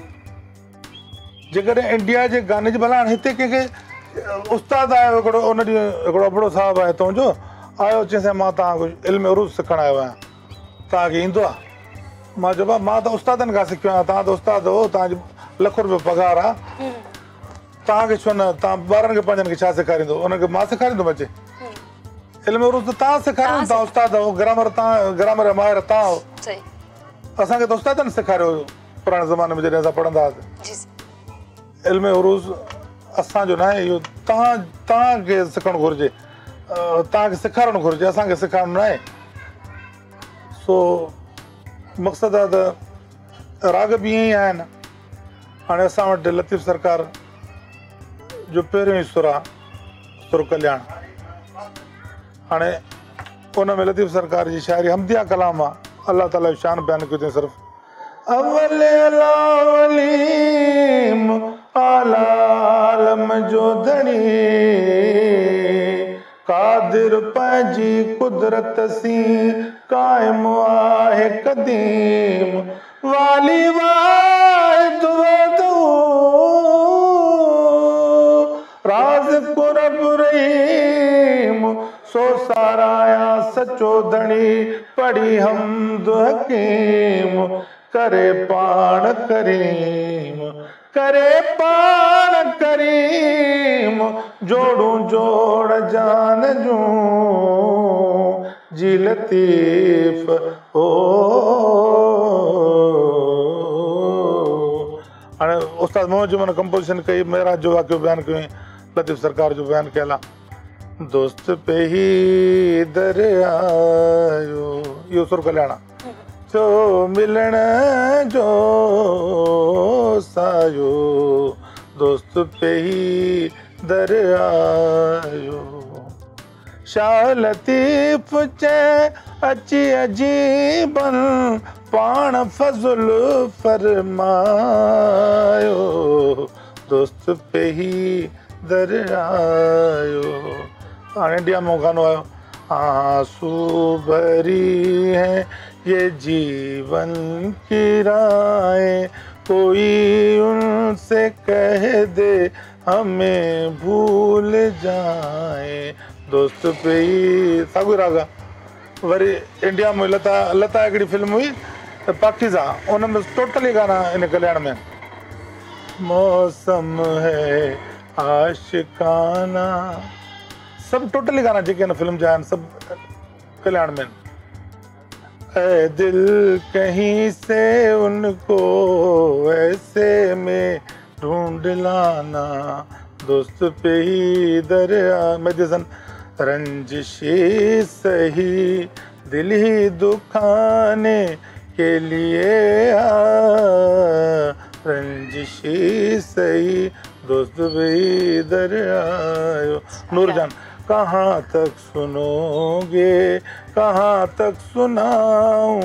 जेकॾहिं इंडिया जे गाने जी भला हाणे हिते कंहिंखे उस्ताद आयो हिकिड़ो, उन ॾींहुं हिकिड़ो अबड़ो साहिबु आहे हितां जो आयो, चईं मां तव्हांखे इल्म उरूज़ सिखणु आयो आहियां, तव्हांखे ईंदो आहे? मां चयो मां त उस्तादनि खां सिखियो आहियां, तव्हां त उस्ताद हो, तव्हांजो लखो रुपयो पघार आहे, तव्हांखे छो न, तव्हां ॿारनि खे पंहिंजनि खे छा सेखारींदो? उनखे मां सेखारींदुमि अचे? इल्म उरूज़ त तव्हां सेखारियो, तव्हां उस्ताद हो, ग्रामर तव्हां, ग्रामर जा माहिर तव्हां हो, असांखे त उस्तादनि सेखारियो हुयो पुराणे ज़माने में जॾहिं असां पढ़ंदा हुआसीं। इल्म उरूज़ असांजो न आहे, इहो तव्हां तव्हांखे सिखणु घुरिजे, तव्हांखे सेखारणु घुरिजे, असांखे सेखारणु न आहे। सो मक़सदु आहे त राग बि ईअं ई आहिनि। हाणे असां वटि लतीफ़ सरकार जो पहिरियों ई सुर आहे, सुर कल्याण। हाणे उन में लतीफ़ सरकार जी शाइरी हमदिया कलाम आहे, अलाह ताला जो शान बयानु कयो अथईं सिर्फ़ु, अवल अलावलीम आलालम जो धणी कादिर पंहिंजी कुदरत सी क़ाइम आहे क़दीम, वाली वाहिद वदू राज़ कुरब रहीम, सो साराया सचो धणी पढ़ी हमद हकीम, करे पाण करीम करे पाण करीम जोड़ू जोड़ जान जूं जी लतीफ़ ओ हाणे उस्ताद मोहम्मद जुमान कंपोजिशन कई मेराज जो वाक़ियो बयानु कयो लतीफ़ सरकार जो बयानु कयल आहे दोस्त पे ही दर आयो इहो सुर कल्याणा जो मिलण जो सायो दोस्त पे ही दर आयो शाह लतीफ़ चे अची अजीबन पाण फज़ुल फरमायो दोस्त पे ही दर आयो हाणे इंडिया में गानो आयो आंसू भरी है ये जीवन की राहें कोई उनसे कह दे हमें भूल जाए दोस्त पे ही सागु रागा वरी इंडिया में लता लता हिकिड़ी फिल्म हुई पाकीज़ा उन में टोटली गाना इन कल्याण में मौसम है आशिकाना सब टोटली गाना जेके हिन फिल्म जा आहिनि सभु कल्याण में ऐ दिल कहीं से उनको ऐसे में ढूंढ लाना दोस्त पे ही दरिया मेडिसन रंजिशी सही दिल ही दुखाने के लिए आ रंजिशी सही दोस्त पे ही दरिया नूरजान कहाँ तक सुनोगे कहाँ तक सुनाऊं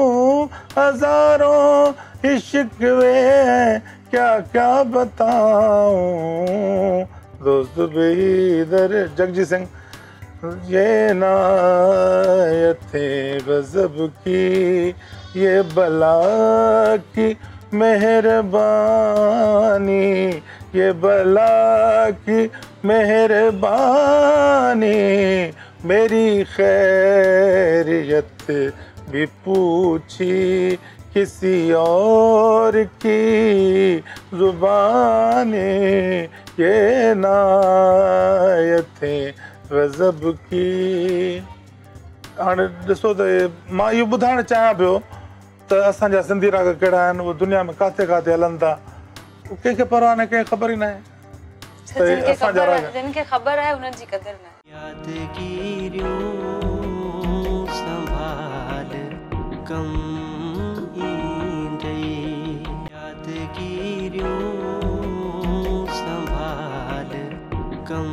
हजारों ही शिकवे हैं क्या क्या बताऊं दोस्त बेदर जगजीत सिंह ये नायतें गज़ब की ये बला की मेहरबानी ये बला की मेहरबानी मेरी खैरियत भी पूछी किसी और की जुबानी ये नायतें गज़ब की हाणे ॾिसो त मां इहो ॿुधाइणु चाहियां पियो त असांजा सिंधी राग कहिड़ा आहिनि उहे दुनिया में काथे काथे हलनि था कंहिंखे परवाह न कंहिंखे ख़बर ई न आहे असांजा राग जिनखे ख़बर आहे उन्हनि जी क़दर न आहे यादगिरियूं संभाल कम ईंदई यादगिरियूं संभाल कम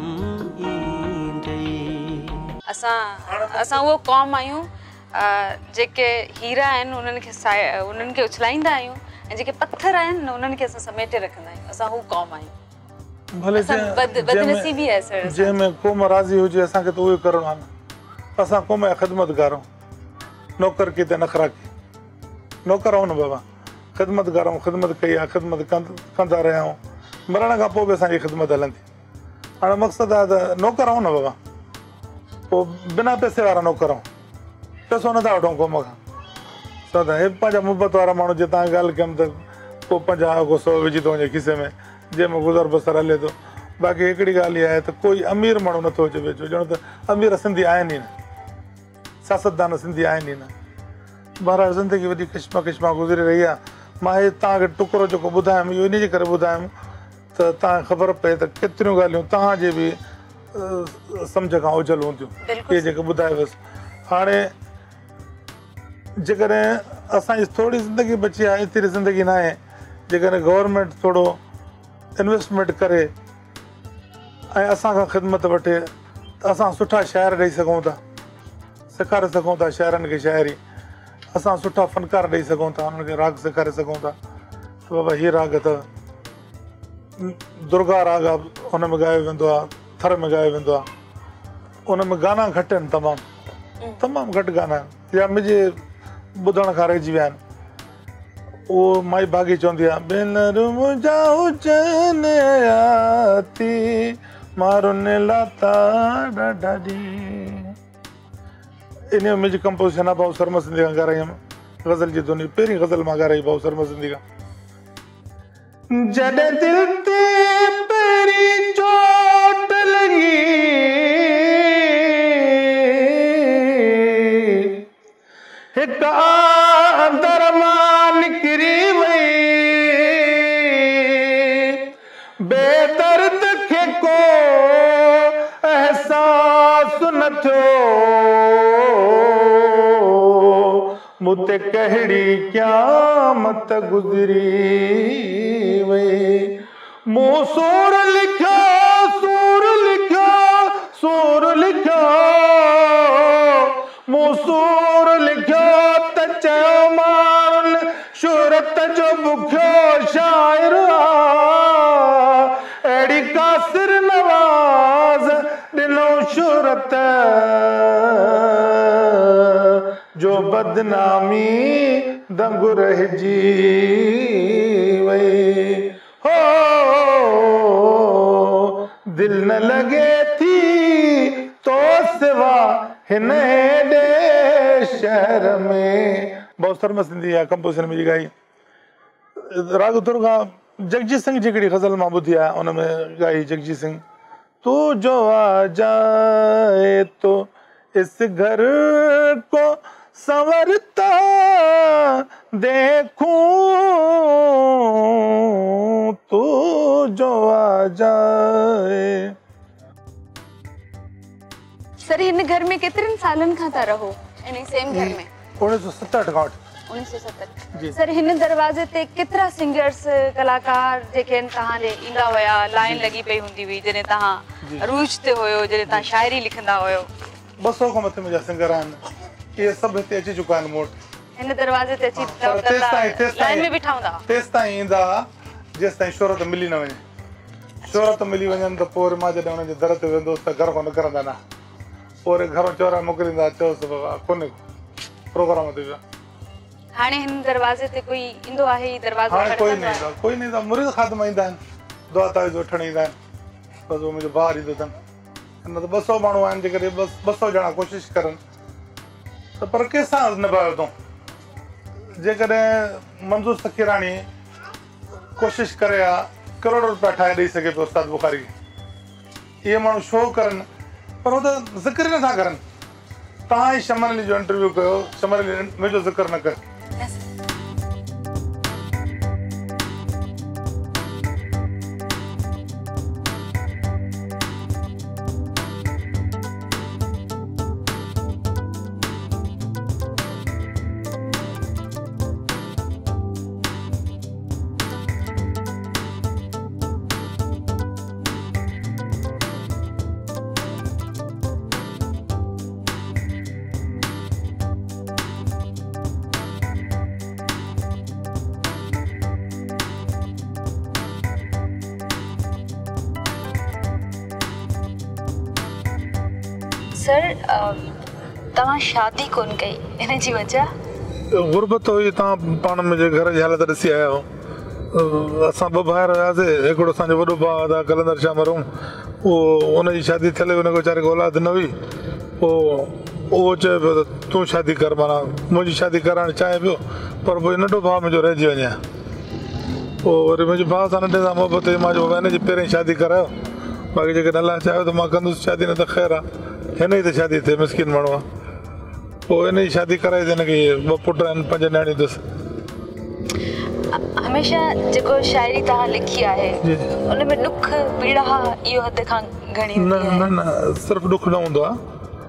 ईंदई असां असां उहो क़ौम आहियूं जेके हीरा आहिनि उन्हनि खे उन्हनि खे उछलाईंदा आहियूं ऐं जेके पत्थर आहिनि उन्हनि खे असां समेटे रखंदा आहियूं असां हू क़ौम आहियूं भले बदनसीबी आहे सर जंहिंमें क़ौम राज़ी हुजे असांखे त उहो ई करिणो आहे न असां क़ौम जा ख़िदमतगार आहियूं नौकर की त नखरा की नौकर आहियूं न बाबा ख़िदमतगार आहियूं ख़िदमत कई आहे ख़िदमत कंदा रहिया आहियूं मरण खां पोइ बि असांजी ख़िदमत हलंदी हाणे मक़सदु आहे त नौकर आहियूं न बाबा पोइ बिना पैसे वारा नौकर आहियूं पैसो नथा वठूं क़ौम खां छो त हे पंहिंजा मुहबत वारा माण्हू जे तव्हां ॻाल्हि कयमि त को पंजाह को सौ विझी थो वञे खीसे में जंहिंमें गुज़र बसर हले थो बाक़ी हिकिड़ी ॻाल्हि इहा आहे त कोई अमीर माण्हू नथो अचे वेठो ॼण त अमीर सिंधी आहिनि ई न सियासतदान सिंधी आहिनि ई न बहरहाल ज़िंदगी वॾी क़िस्म क़िस्म गुज़री रही आहे मां हे तव्हांखे टुकड़ो जेको ॿुधायमि इहो इन जे करे ॿुधायमि त तव्हांखे ख़बर पए त केतिरियूं ॻाल्हियूं तव्हांजे बि सम्झ खां ओझल हूंदियूं इहे जेके ॿुधायवसि हाणे जेकॾहिं असांजी थोरी ज़िंदगी बची आहे एतिरी ज़िंदगी न आहे जेकॾहिं गवर्नमेंट थोरो इन्वेस्टमेंट करे ऐं असां खां ख़िदमत वठे त असां सुठा शाइर ॾेई सघूं था सेखारे सघूं था शाइरनि खे शाइरी असां सुठा फ़नकार ॾेई सघूं था उन्हनि खे राग सेखारे सघूं था बाबा हीअ राग त दुर्गा राग आहे हुन में ॻायो वेंदो आहे थर में ॻायो वेंदो आहे उन में गाना घटि आहिनि तमामु तमामु घटि गाना आहिनि या मुंहिंजे ॿुधण खां रहिजी विया आहिनि उहो माई भागी चवंदी आहे भेनरूं मुंहिंजा हुजनि आयाती मारुनि लाता ॾाढा ॾींहं इन में मुंहिंजी कंपोज़िशन आहे भाऊ शर्मा सिंधी खां ॻाल्हाई हुयमि गज़ल जी धुनी पहिरीं गज़ल मां ॻाराई भाउ सरमज़ंदी खां। जॾहिं दिल ते पहिरीं चोट लॻी हिकु अंदर मां निकिरी वई बेदर्द खे को एहसास न थियो मूं ते कहिड़ी क़यामत गुज़री वई मूं सूर लिखियो सूर लिखियो सूर लिखियो मूं सूर लिखियो त चयो माण्हुनि शोहरत जो बुखियो शाइर अहिड़ी कासिर नवाज़ ॾिनो शोहरत जो बदनामी दंग रहिजी वई हो दिल न लॻे थी तो सिवा हिन हेॾे शहर में बहुत सरमज़ंदी आहे कंपोज़िशन में ॻाई। राग तुर खां जगजीत सिंह जी हिकिड़ी गज़ल मां ॿुधी आहे उन में ॻाई जगजीत सिंह तू जो आ जाए तो इस घर को संवरता देखूं तू जो आ जाए। सर हिन घर में केतिरनि सालनि खां था रहो इन सेम घर में? उणिवीह सौ सतहठि खां वठी। उणिवीह सौ सतहठि। सर हिन दरवाज़े ते केतिरा सिंगर्स कलाकार जेके आहिनि तव्हांजे ईंदा हुया लाइन लॻी पई हूंदी हुई जॾहिं तव्हां अरूज ते हुयो जॾहिं तव्हां शाइरी लिखंदा हुयो? ॿ सौ खां मथे मुंहिंजा सिंगर आहिनि इहे सभु हिते अची चुका आहिनि मूं वटि। हिन दरवाज़े ते अची लाइन में बीठा हूंदा तेसि ताईं ईंदा जेसि ताईं शोहरत मिली न वञे। शोहरत मिली वञनि त पोइ मां जॾहिं हुनजे दर ते वेंदुसि त घर खां निकिरंदा न पोइ घरो चौरा मोकिलींदा चयोसि बाबा कोन्हे प्रोग्राम ते विया। हाणे हिन दरवाज़े ते कोई ईंदो आहे दरवाज़ो हाणे कोई न ईंदो कोई न ईंदो मुरीद ख़ादम ईंदा आहिनि दुआ तावीज़ वठण ईंदा आहिनि बसि उहो मुंहिंजो भाउ ईंदो अथनि न त ॿ सौ माण्हू आहिनि जेकॾहिं बसि ॿ सौ ॼणा कोशिशि करनि त पर कंहिंसां निभायो अथऊं। जेकॾहिं मंज़ूर सखीराणी कोशिशि करे हा करोड़ रुपया ठाहे ॾेई सघे पियो उस्ताद बुखारी इहे माण्हू शो करनि पर उहो त ज़िक्र ई नथा करनि। तव्हां ई शमन अली जो इंटरव्यू कयो शमन अली मुंहिंजो ज़िक्र न कर। सर तव्हां शादी कोन कई इन जी वजह? गुरबत हुई तव्हां पाण मुंहिंजे घर जी हालत ॾिसी आया हो। असां ॿ भाइर हुयासीं हिकिड़ो असांजो वॾो भाउ आहे कलंदर शाह मरूम उहो उनजी शादी थियल हुई उनखे वीचारे खे औलाद न हुई पोइ उहो चए पियो त तूं शादी कर माना मुंहिंजी शादी कराइणु चाहे पियो पर पोइ नंढो भाउ मुंहिंजो रहिजी वञे पोइ वरी मुंहिंजे भाउ सां नंढे सां मोहबत हुई मां चयो हिन जी पहिरीं शादी करायो बाक़ी जेके अलाह चाहियो त मां कंदुसि शादी न त ख़ैरु आहे हिन जी त शादी थिए मिसकिन माण्हू आहे पोइ हिन जी शादी कराई त हिनखे ॿ पुट आहिनि पंज नियाणियूं अथसि। हमेशह जेको शाइरी तव्हां लिखी आहे उन में ॾुख पीड़ा इहो हद खां घणी न न न सिर्फ़ु ॾुख न हूंदो आहे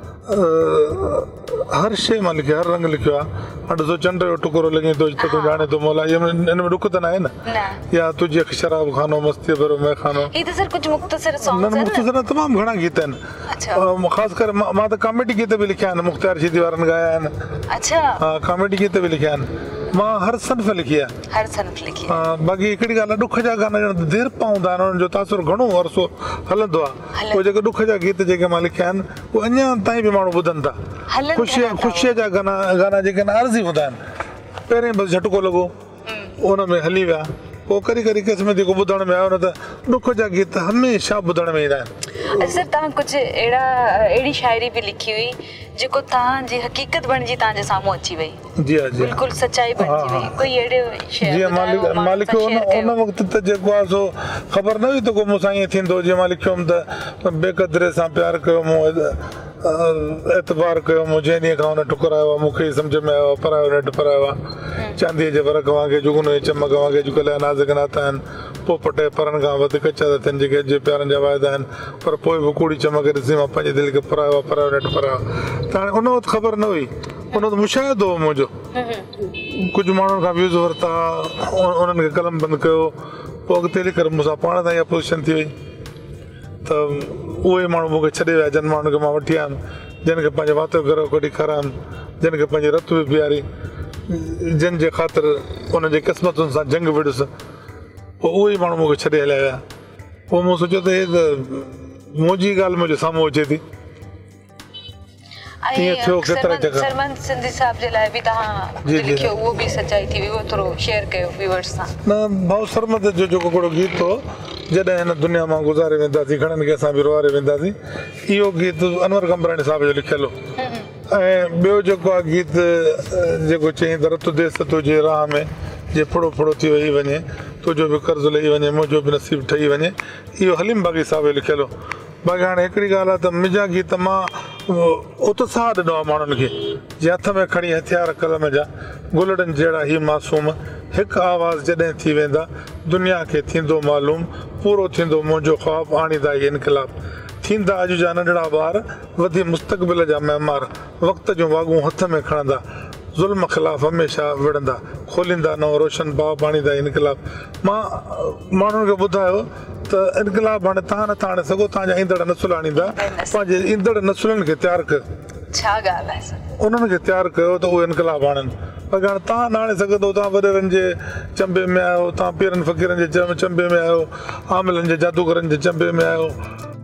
हर शइ मां लिखियो हर रंग लिखियो आहे। हाणे ॾिसो चंड जो टुकड़ो लॻे थो त तूं ॼाणे थो मौला हिन में ॾुख त न आहे न या तुंहिंजी अखि शराब खानो मस्ती भरो मैं खानो न मुख़्तसर तमामु घणा गीत आहिनि ख़ासि करे मां त कॉमेडी गीत बि लिखिया आहिनि मुख़्तियार शीदी वारनि ॻाया आहिनि। हा कॉमेडी गीत बि लिखिया आहिनि मां हर सन्फ़ लिखी आहे बाक़ी हिकिड़ी ॻाल्हि आहे ॾुख जा गाना ॼण देरि पवंदा आहिनि उन्हनि जो तासुर घणो अरसो हलंदो आहे उहे जेके ॾुख जा गीत जेके मां लिखिया आहिनि उहे अञा ताईं बि माण्हू ॿुधनि था। ख़ुशीअ ख़ुशीअ जा गाना गाना जेके आहिनि अर्ज़ी हूंदा आहिनि पहिरीं बसि झटको लॻो उन में हली विया पोइ करी करी क़िस्म जेको ॿुधण में आयो न त ॾुख जा गीत हमेशह ॿुधण में ईंदा आहिनि। सर तव्हां कुझु अहिड़ा अहिड़ी शाइरी बि लिखी हुई जेको तव्हांजी हक़ीक़त बणिजी तव्हांजे साम्हूं अची वई। जी हा जी बिल्कुलु सचाई बणिजी वई। कोई अहिड़ो शेयर जीअं मां मां लिखियो उन वक़्तु त जेको आहे सो ख़बर न हुई त को मूंसां ईअं थींदो। जीअं मां लिखियो हुउमि त बेक़दरे सां प्यारु कयो मूं एतबार कयो मूं जंहिं ॾींहं खां हुन ठुकरायो आहे मूंखे ई सम्झ में आयो परायो नेठि परायो आहे चांदीअ जे वरक वांगुरु जुगनू जी चमक वांगुरु अॼुकल्ह नाज़ुक नाता आहिनि पोइ पटे परनि खां वधीक कचा था थियनि जेके अॼु प्यारनि जा वाइदा आहिनि पर पोइ बि कूड़ी चमक ॾिसी मां पंहिंजी दिलि खे परायो आहे परायो नेठि परायो त हाणे उन वक़्तु ख़बर न हुई उन वक़्तु मुशाहिदो हो मुंहिंजो कुझु माण्हुनि खां व्यूज़ वरिता उन्हनि खे कलम बंदि कयो पोइ अॻिते हली करे मूंसां पाण ताईं इहा पोज़ीशन थी वई त उहे माण्हू मूंखे छॾे विया जिन माण्हुनि खे मां वठी आयुमि जिन खे पंहिंजे वातो घरो कढी खारायमि जिन खे पंहिंजी रत बि पीआरी जिन जे ख़ातिर उनजे क़िस्मतुनि सां जंग विड़ुसि पोइ उहे ई माण्हू मूंखे छॾे हलिया विया पोइ मूं सोचियो त हे त मुंहिंजी ॻाल्हि मुंहिंजे साम्हूं अचे थी ईअं थियो केतिरा जॻह सरमन सिंधी साहब जे लाइ बि तव्हां लिखियो उहो बि सचाई थी वई उहो थोरो शेयर कयो व्यूअर्स सां। न भाउ सरमद जो जेको हिकिड़ो गीत हो जॾहिं हिन दुनिया मां गुज़ारे वेंदासीं घणनि खे असां बि रुआरे वेंदासीं इहो गीत अनवर कंबराणी साहिब जो लिखियलु हो ऐं ॿियो जेको आहे गीत जेको चई त रतु देस तुंहिंजे राह में जे फुड़ो फुड़ो थी वेही वञे तुंहिंजो बि कर्ज़ु लही वञे मुंहिंजो बि नसीबु ठही वञे इहो हलीम बाग़ी साहिब जो लिखियलु हो। बाक़ी हाणे हिकिड़ी ॻाल्हि आहे त मुंहिंजा गीत मां उत्साह ॾिनो आहे माण्हुनि खे जे हथ में खणी हथियार कलम जा गुलड़नि जहिड़ा ही मासूम हिकु आवाज़ जॾहिं थी वेंदा दुनिया खे थींदो मालूम पूरो थींदो मुंहिंजो ख़्वाबु आणींदा इहे इनकलाब थींदा अॼु जा नंढड़ा ॿार वधी मुस्तक़बिल जा महिमार वक़्त जूं वाॻूं हथ में खणंदा ज़ुल्म ख़िलाफ़ु हमेशह विढ़ंदा खोलींदा नओं रोशन बाब आणींदा इनकलाब। मां माण्हुनि खे ॿुधायो त इनकलाब हाणे तव्हां नथा आणे सघो तव्हांजा ईंदड़ नसुल आणींदा पंहिंजे ईंदड़ नसुलनि खे तयारु कयो छा ॻाल्हि आहे उन्हनि खे तयारु कयो त उहे इनकलाब आणनि बाक़ी हाणे तव्हां न आणे सघंदो तव्हां वॾेरनि जे चंबे में आहियो तव्हां पीरनि फ़क़ीरनि जे चंबे में आहियो आमिलनि जे जादूगरनि जे चंबे में आहियो।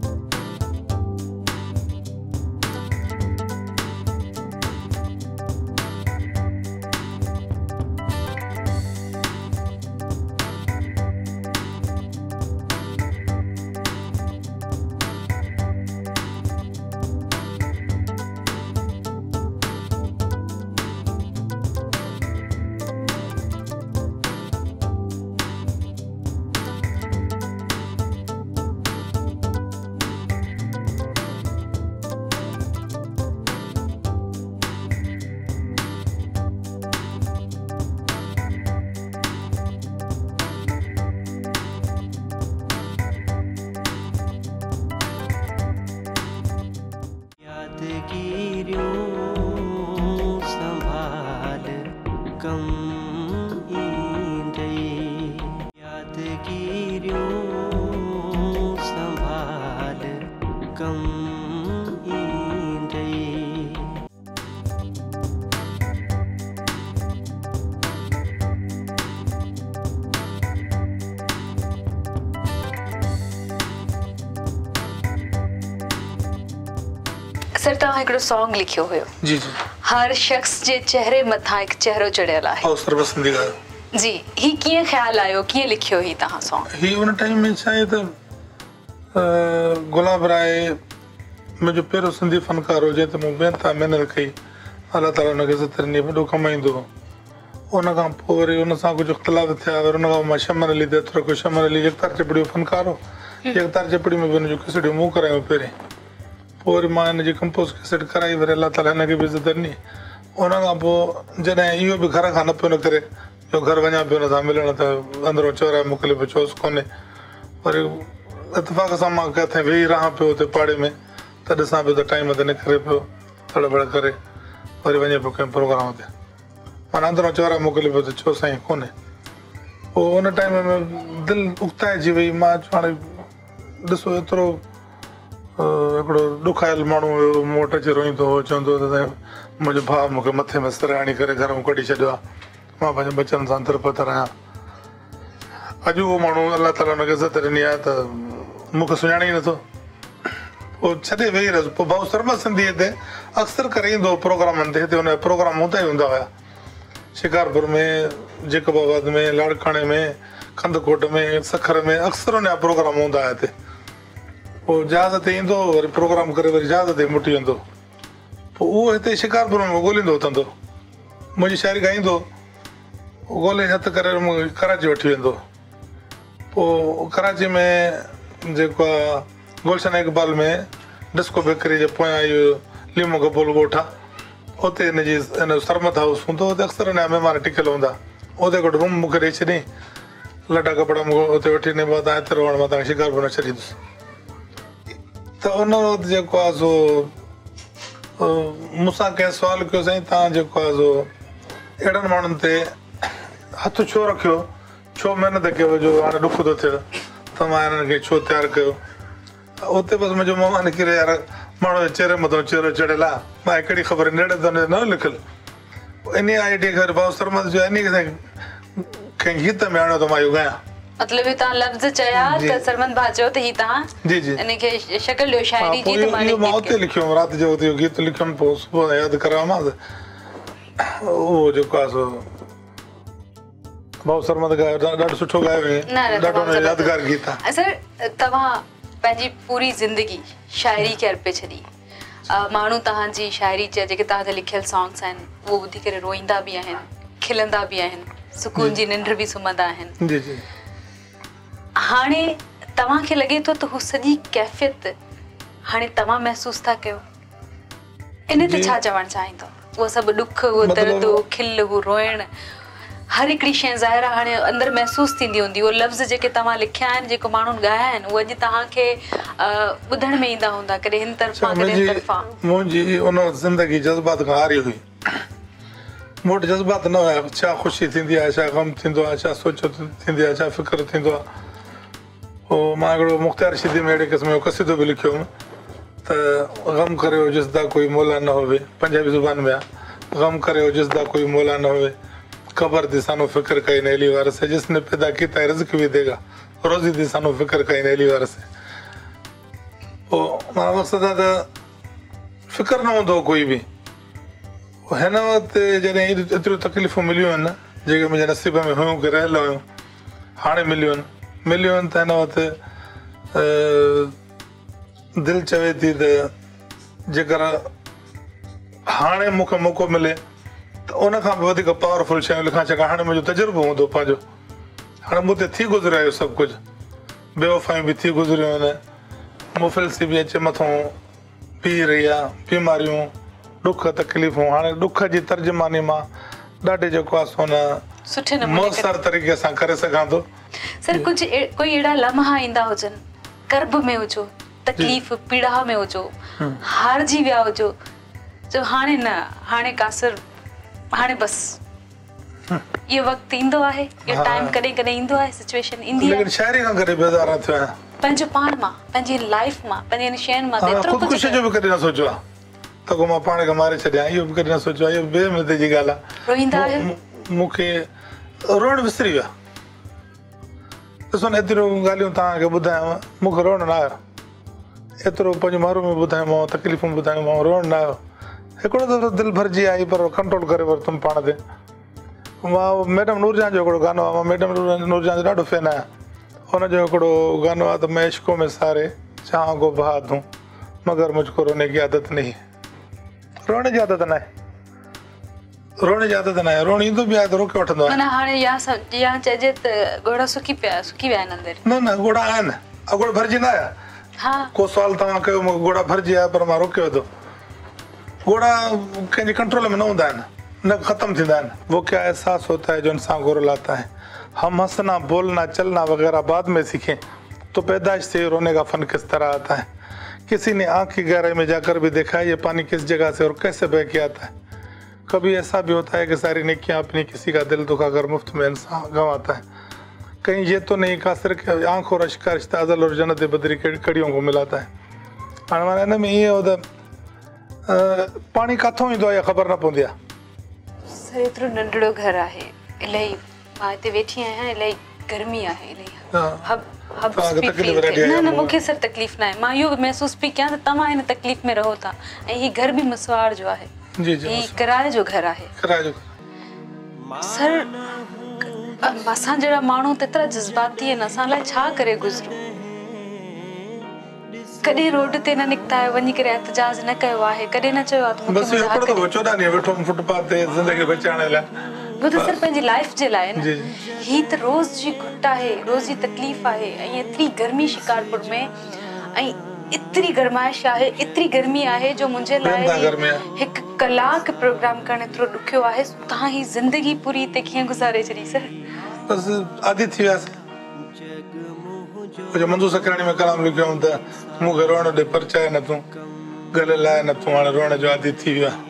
सर तव्हां हिकिड़ो सॉन्ग लिखियो हुयो जी जी हर शख़्स जे चेहरे मथां हिकु चेहरो चढ़ियल आहे सर्वसंदी ॻाल्हि जी ही कीअं ख़्यालु आयो कीअं लिखियो ही तव्हां सॉन्ग ही उन टाइम में छा आहे त गुलाब राय मुंहिंजो पहिरियों सिंधी फ़नकार हो जंहिं ते मूं बेनता महिनत कई अलाह ताला हुनखे सतरि ॾींहं वॾो कमाईंदो हो उन खां पोइ वरी उन सां कुझु इख़्तिलाफ़ थिया वरी उन खां मां शमन अली देतरो शमन अली यकतार चपड़ी जो फ़नकार हो यकतार चपड़ी में बि हुनजूं कैसेटियूं मूं करायूं पहिरीं पोइ वरी मां हिनजी कंपोज़ कैसेट कराई वरी अलाह ताला हिनखे बि इज़त ॾिनी उन खां पोइ जॾहिं इहो बि घर खां न पियो निकिरे जो घर वञा पियो हुन सां मिलण त अंदरो चोराए मोकिले पियो चोसि कोन्हे वरी इतफ़ाक़ सां मां किथे वेही रहां पियो हुते पाड़े में त ॾिसां पियो त टाइम ते निकिरे पियो तड़बड़ करे वरी वञे पियो कंहिं प्रोग्राम ते माना अंदरो चोराए मोकिले पियो त छो साईं कोन्हे पोइ उन टाइम में दिलि उकताइजी वई मां हाणे ॾिसो एतिरो हिकिड़ो ॾुखायल माण्हू हुयो मूं वटि अची रोईंदो हो चवंदो हो त मुंहिंजो भाउ मूंखे मथे में सिर हणी करे घर में कढी छॾियो आहे मां पंहिंजे बचनि सां दर पतर आहियां अॼु उहो माण्हू अलाह ताला हुनखे इज़त ॾिनी आहे त मूंखे सुञाणे ई नथो पोइ छॾे वेही रहियुसि पोइ भाउ सरमद सिंधीअ ते अक्सर करे ईंदो हो प्रोग्रामनि ते हिते हुनजा प्रोग्राम हुतां ई हूंदा हुया शिकारपुर में जेकबाबाद में लाड़काणे में कंदकोट में सखर में अक्सर उन जा प्रोग्राम हूंदा हुआ हिते पोइ जहाज़ ते ईंदो वरी प्रोग्राम करे वरी जहाज़ ते मोटी वेंदो पोइ उहो हिते शिकारपुर में ॻोल्हींदो उथंदो मुंहिंजी शाइरी ॻाईंदो ॻोल्हे हथु करे मूंखे कराची वठी वेंदो पोइ कराची में जेको आहे गुलशन इकबाल में डिस्को बेकरी जे पोयां इहो लीमो कबूल ॻोठ आहे उते हिनजी हिन सरमत हाउस हूंदो हुते अक्सर हिन जा महिमान टिकियल हूंदा उते हिकिड़ो रूम मूंखे ॾेई छॾियईं लटा कपिड़ा मूंखे उते वठी ॾिनई मां तव्हां हिते रहण मां तव्हांखे शिकारपुर न छॾींदुसि त उन वक़्तु जेको आहे सो मूंसां कंहिं सुवालु कयो साईं तव्हां जेको आहे सो अहिड़नि माण्हुनि ते हथु छो रखियो छो महिनत कयो जो हाणे ॾुख थो थिए त मां हिननि खे छो तयारु कयो उते बसि मुंहिंजो महिमान निकिरे यार माण्हू जे चहिरे मथां चहिरो चढ़ियल आहे मां हिकिड़ी ख़बर नेड़े त न लिखियलु इन आइडिया खे भाउ सरमत जो इन कंहिं गीत में आणियो त मां इहो ॻायां मतलब ये ता लफ्ज चया त सरमत भा चयो त ही ता जी जी इन के शक्ल ॾियो शायरी जी त मां मां उते लिखियो राति जो उते गीत लिखियुमि पोइ सुबुह यादि करां मां उहो जेको आहे सो भाउ सरमत ॻायो ॾाढो सुठो ॻायो हुई ॾाढो यादगार गीत आहे सर तव्हां पंहिंजी पूरी ज़िंदगी शाइरी खे अर्पे छॾी माण्हू तव्हांजी शाइरी जा जेके तव्हां जा लिखियल सॉन्ग्स आहिनि उहो ॿुधी करे रोईंदा बि आहिनि खिलंदा बि आहिनि सुकून जी निंड बि सुम्हंदा आहिनि जी जी हाणे तव्हांखे लॻे थो त हू सॼी कैफ़ियत हाणे तव्हां महसूस था कयो इन ते छा चवणु चाहींदो उहो सभु ॾुख उहो दर्द उहो खिल उहो रोइण हर हिकिड़ी शइ ज़ाहिर हाणे अंदरि महसूस थींदी हूंदी उहे लफ़्ज़ जेके तव्हां लिखिया आहिनि जेको माण्हुनि ॻाया आहिनि उहे अॼु तव्हांखे ॿुधण में ईंदा हूंदा कॾहिं हिन तरफ़ां कॾहिं हिन तरफ़ां मुंहिंजी उन ज़िंदगी जज़्बात खां हारी हुई मूं वटि जज़्बात न हुया छा ख़ुशी थींदी आहे छा ग़म थींदो आहे छा सोच थींदी आहे छा फ़िक्रु थींदो आहे पोइ मां हिकिड़ो मुख़्तियार शिदी में अहिड़े क़िस्म जो क़सीदो बि लिखियो हुउमि त ग़म करे हो जिसदा कोई मौला न होवे पंजाबी ज़ुबान में आहे ग़म करे हो जिसदा कोई मौला न होवे कबर दी सानू फ़िक्र कई नैली वार से जिसने पैदा किया है रिज़्क़ भी देगा रोज़ी दी सानू फ़िक्र कई नैली वार से पोइ माना मक़सदु आहे त फ़िक्र न हूंदो कोई बि हिन वक़्तु जॾहिं एतिरियूं तकलीफ़ूं मिलियूं आहिनि जेके मुंहिंजे नसीब में हुयूं की रहियल हुयूं हाणे मिलियूं आहिनि मिलियूं आहिनि त हिन वक़्तु दिलि चवे थी त जेकर हाणे मूंखे मौक़ो मिले त उन खां बि वधीक पावरफुल शयूं लिखां छाकाणि हाणे मुंहिंजो तजुर्बो हूंदो पंहिंजो हाणे मूं ते थी गुज़रियो आहे सभु कुझु बेवफ़ायूं बि थी गुज़रियूं आहिनि मुफ़िलसी बि अचे मथां पी रही आहे बीमारियूं ॾुख तकलीफ़ूं हाणे ॾुख जी तर्जुमानी मां ॾाढे जेको आहे सो न सुठे नमूने मुयसर तरीक़े सां करे सघां थो सर कुझु कोई अहिड़ा लम्हा ईंदा हुजनि कर्ब में हुजो तकलीफ़ पीड़ा में हुजो हारजी विया हुजो जो हाणे न हाणे कासर हाणे बसि इहो वक़्तु ईंदो आहे इहो टाइम कॾहिं कॾहिं ईंदो आहे सिचुएशन ईंदी आहे लेकिन शाइरी खां करे बेज़ार थियो आहियां पंहिंजो पाण मां पंहिंजी लाइफ मां पंहिंजे हिन शयुनि मां एतिरो कुझु ख़ुदकुशी जो बि कॾहिं न सोचियो आहे त को मां पाण खे मारे छॾियां इहो बि कॾहिं न सोचियो आहे इहो बेमिलते जी ॻाल्हि आहे रोईंदा आहियो मूंखे रोइण विसरी वियो ॾिसो न एतिरियूं ॻाल्हियूं तव्हांखे ॿुधायांव मूंखे रोइण न आयो एतिरो पंहिंजो माण्हू में ॿुधायोमांव तकलीफ़ूं ॿुधायोमांव रोइण न आयो हिकिड़ो दफ़ो दिलि भरिजी आई पर कंट्रोल करे वरितुमि पाण ते मां मैडम नूरजान जो हिकिड़ो गानो आहे मां मैडम नूरजान जो ॾाढो फैन आहियां हुनजो हिकिड़ो गानो आहे त मैं इश्क़ों में सारे चाह को बहा दूं मगर मुझको रोने की आदत नहीं रोइण जी आदत न आहे रोइण जी आदत न आहे रोइण ईंदो बि आहे त रोके वठंदो आहे माना हाणे या या चइजे त ॻोड़ा सुकी पिया सुकी विया आहिनि अंदरि न न ॻोड़ा आहिनि अॻोड़ भरिजी न आया हा को सुवाल तव्हां कयो मूंखे ॻोड़ा भरिजी आया पर मां रोके वरितो ॻोड़ा कंहिंजे कंट्रोल में न हूंदा आहिनि न ख़त्म थींदा आहिनि वो क्या एहसास होता है जो इंसान को रुलाता है हम हंसना बोलना चलना वगैरह बाद में सीखें तो पैदाइश से रोने का फन किस तरह आता है किसी ने आँख की गहराई में जाकर भी देखा है ये पानी किस जगह से और कैसे बह के आता है कभी ऐसा भी होता है कि सारी नेकियां अपनी किसी का दिल दुखाकर मुफ्त में इंसान गंवाता है कहीं ये तो नहीं कहा सिर्फ आँख और अश्क का रिश्ता अज़ल और जन्नत बदरी कड़ियों को मिलाता है हाणे माना हिन में ईअं हो त पाणी किथां ईंदो आहे ख़बर न पवंदी आहे सर एतिरो नंढड़ो घर आहे इलाही मां हिते वेठी आहियां इलाही गर्मी आहे इलाही हब हब न न मूंखे सर तकलीफ़ न आहे मां इहो महसूस पई कयां त तव्हां हिन तकलीफ़ में रहो था ऐं हीउ घर बि मसवाड़ जो आहे जी जी हीउ किराए जो घर आहे किराए जो सर असां जहिड़ा माण्हू तेतिरा जज़्बाती आहिनि, असां लाइ छा करे गुज़रूं? कॾहिं रोड ते न निकिता आहियो, वञी करे एहतजाज न कयो आहे, कॾहिं न चयो आहे त मूंखे मज़ाक़ करे। बस चोॾहं ॾींहं वेठो फुटपाथ ते ज़िंदगी बचाइण लाइ। वो तो सिर्फ पंहिंजी लाइफ जे लाइ न, ही त रोज़ जी घुट आहे, रोज़ जी तकलीफ़ आहे। ऐं एतिरी गर्मी शिकारपुर में, ऐं एतिरी गरमाइश आहे, एतिरी गर्मी आहे जो मुंहिंजे लाइ हिकु कलाक प्रोग्राम करणु एतिरो ॾुखियो आहे। तव्हां ही ज़िंदगी पूरी हिते कीअं गुज़ारे छॾी सर? बस आदी थी वियासीं। जो मंजू सकराणी में कलाम लिखियो त मूंखे रोअण ॾे परचाए न तूं, गले लाइ न तूं, हाणे रोअण जो आदी थी वियो आहे।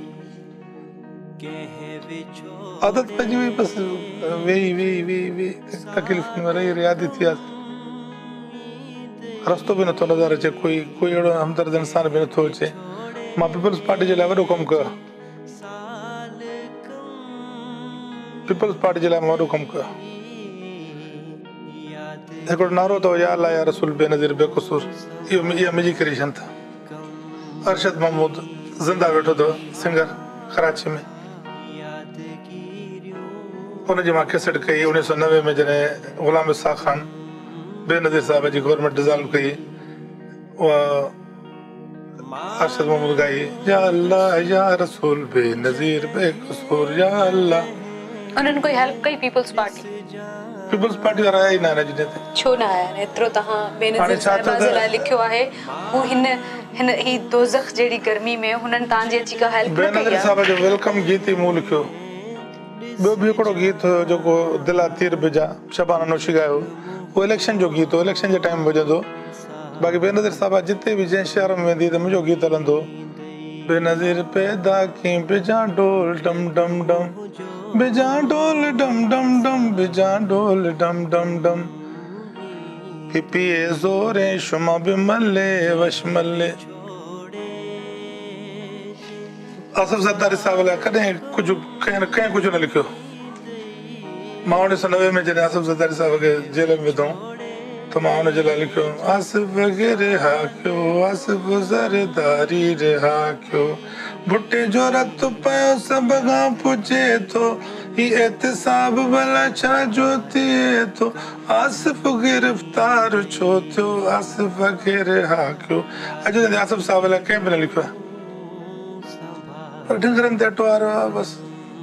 आदत पइजी वई, बसि वेही वेही वेही वेही तकलीफ़ में रही रही आदी थी वियासीं। रस्तो बि नथो नज़र अचे, कोई कोई अहिड़ो हमदर्द इंसान बि नथो अचे। मां पीपल्स पार्टी जे लाइ वॾो कमु कयो, पीपल्स पार्टी जे लाइ मां वॾो कमु कयो। हिकिड़ो नारो अथव, या अल्लाह या रसूल बेनज़ीर बेक़सूर, इहो इहा मुंहिंजी क्रिएशन अथव। अरशद महमूद ज़िंदा वेठो अथव, सिंगर कराची में। उनजी मां कैसेट कई उणिवीह सौ नवे में, जॾहिं ग़ुलाम इसाक़ ख़ान बेनज़ीर साहिब जी गवर्नमेंट डिज़ॉल्व कई, उहा अरशद महमूद गाई, या अल्लाह या रसूल बेनज़ीर बेक़सूर, या अल्लाह। उन्हनि कोई हेल्प कई पीपल्स पार्टी? पीपल्स पार्टी वारा आया ई न आहिनि अॼु ताईं। छो न आया आहिनि? एतिरो तव्हां बेनज़ीर साहिब जे लाइ लिखियो आहे, हू हिन हिन ही दोज़ख जहिड़ी गर्मी में हुननि तव्हांजी अची का हेल्प न कई? बेनज़ीर साहिब जो वेलकम गीत ई मूं लिखियो। ॿियो बि हिकिड़ो गीत हुयो जेको दिला तीर बिजा, शबाना नौशी गायो, उहो इलेक्शन जो गीत हो, इलेक्शन जे टाइम वॼंदो। बाक़ी बेनज़ीर साहिब जिते बि जंहिं शहर में वेंदी त मुंहिंजो गीत हलंदो। बेनज़ीर पैदा की बिजा ढोल डम डम डम, बिजा ढोल डम डम डम, बिजा ढोल डम डम डम, पिए ज़ोरे शुमा बि मले वश मले। आसिफ ज़रदारी साहिब लाइ कॾहिं कुझु कंहिं कंहिं कुझु न लिखियो। मां उणिवीह सौ नवे में जॾहिं आसिफ ज़रदारी साहिब खे जेल में विधो त मां हुनजे लाइ लिखियो, आसिफ खे रिहा कयो, आसिफ ज़रदारी रिहा कयो, भुटे जो रत पियो सभ खां पुछे थो, ही एहतिसाब भला छा जो थिए थो, आसिफ गिरफ़्तार छो थियो, आसिफ खे रिहा कयो। अॼु ताईं आसिफ साहिब लाइ कंहिं बि न लिखियो आहे, पर ढिंगरनि ते अटो वारो आहे। बसि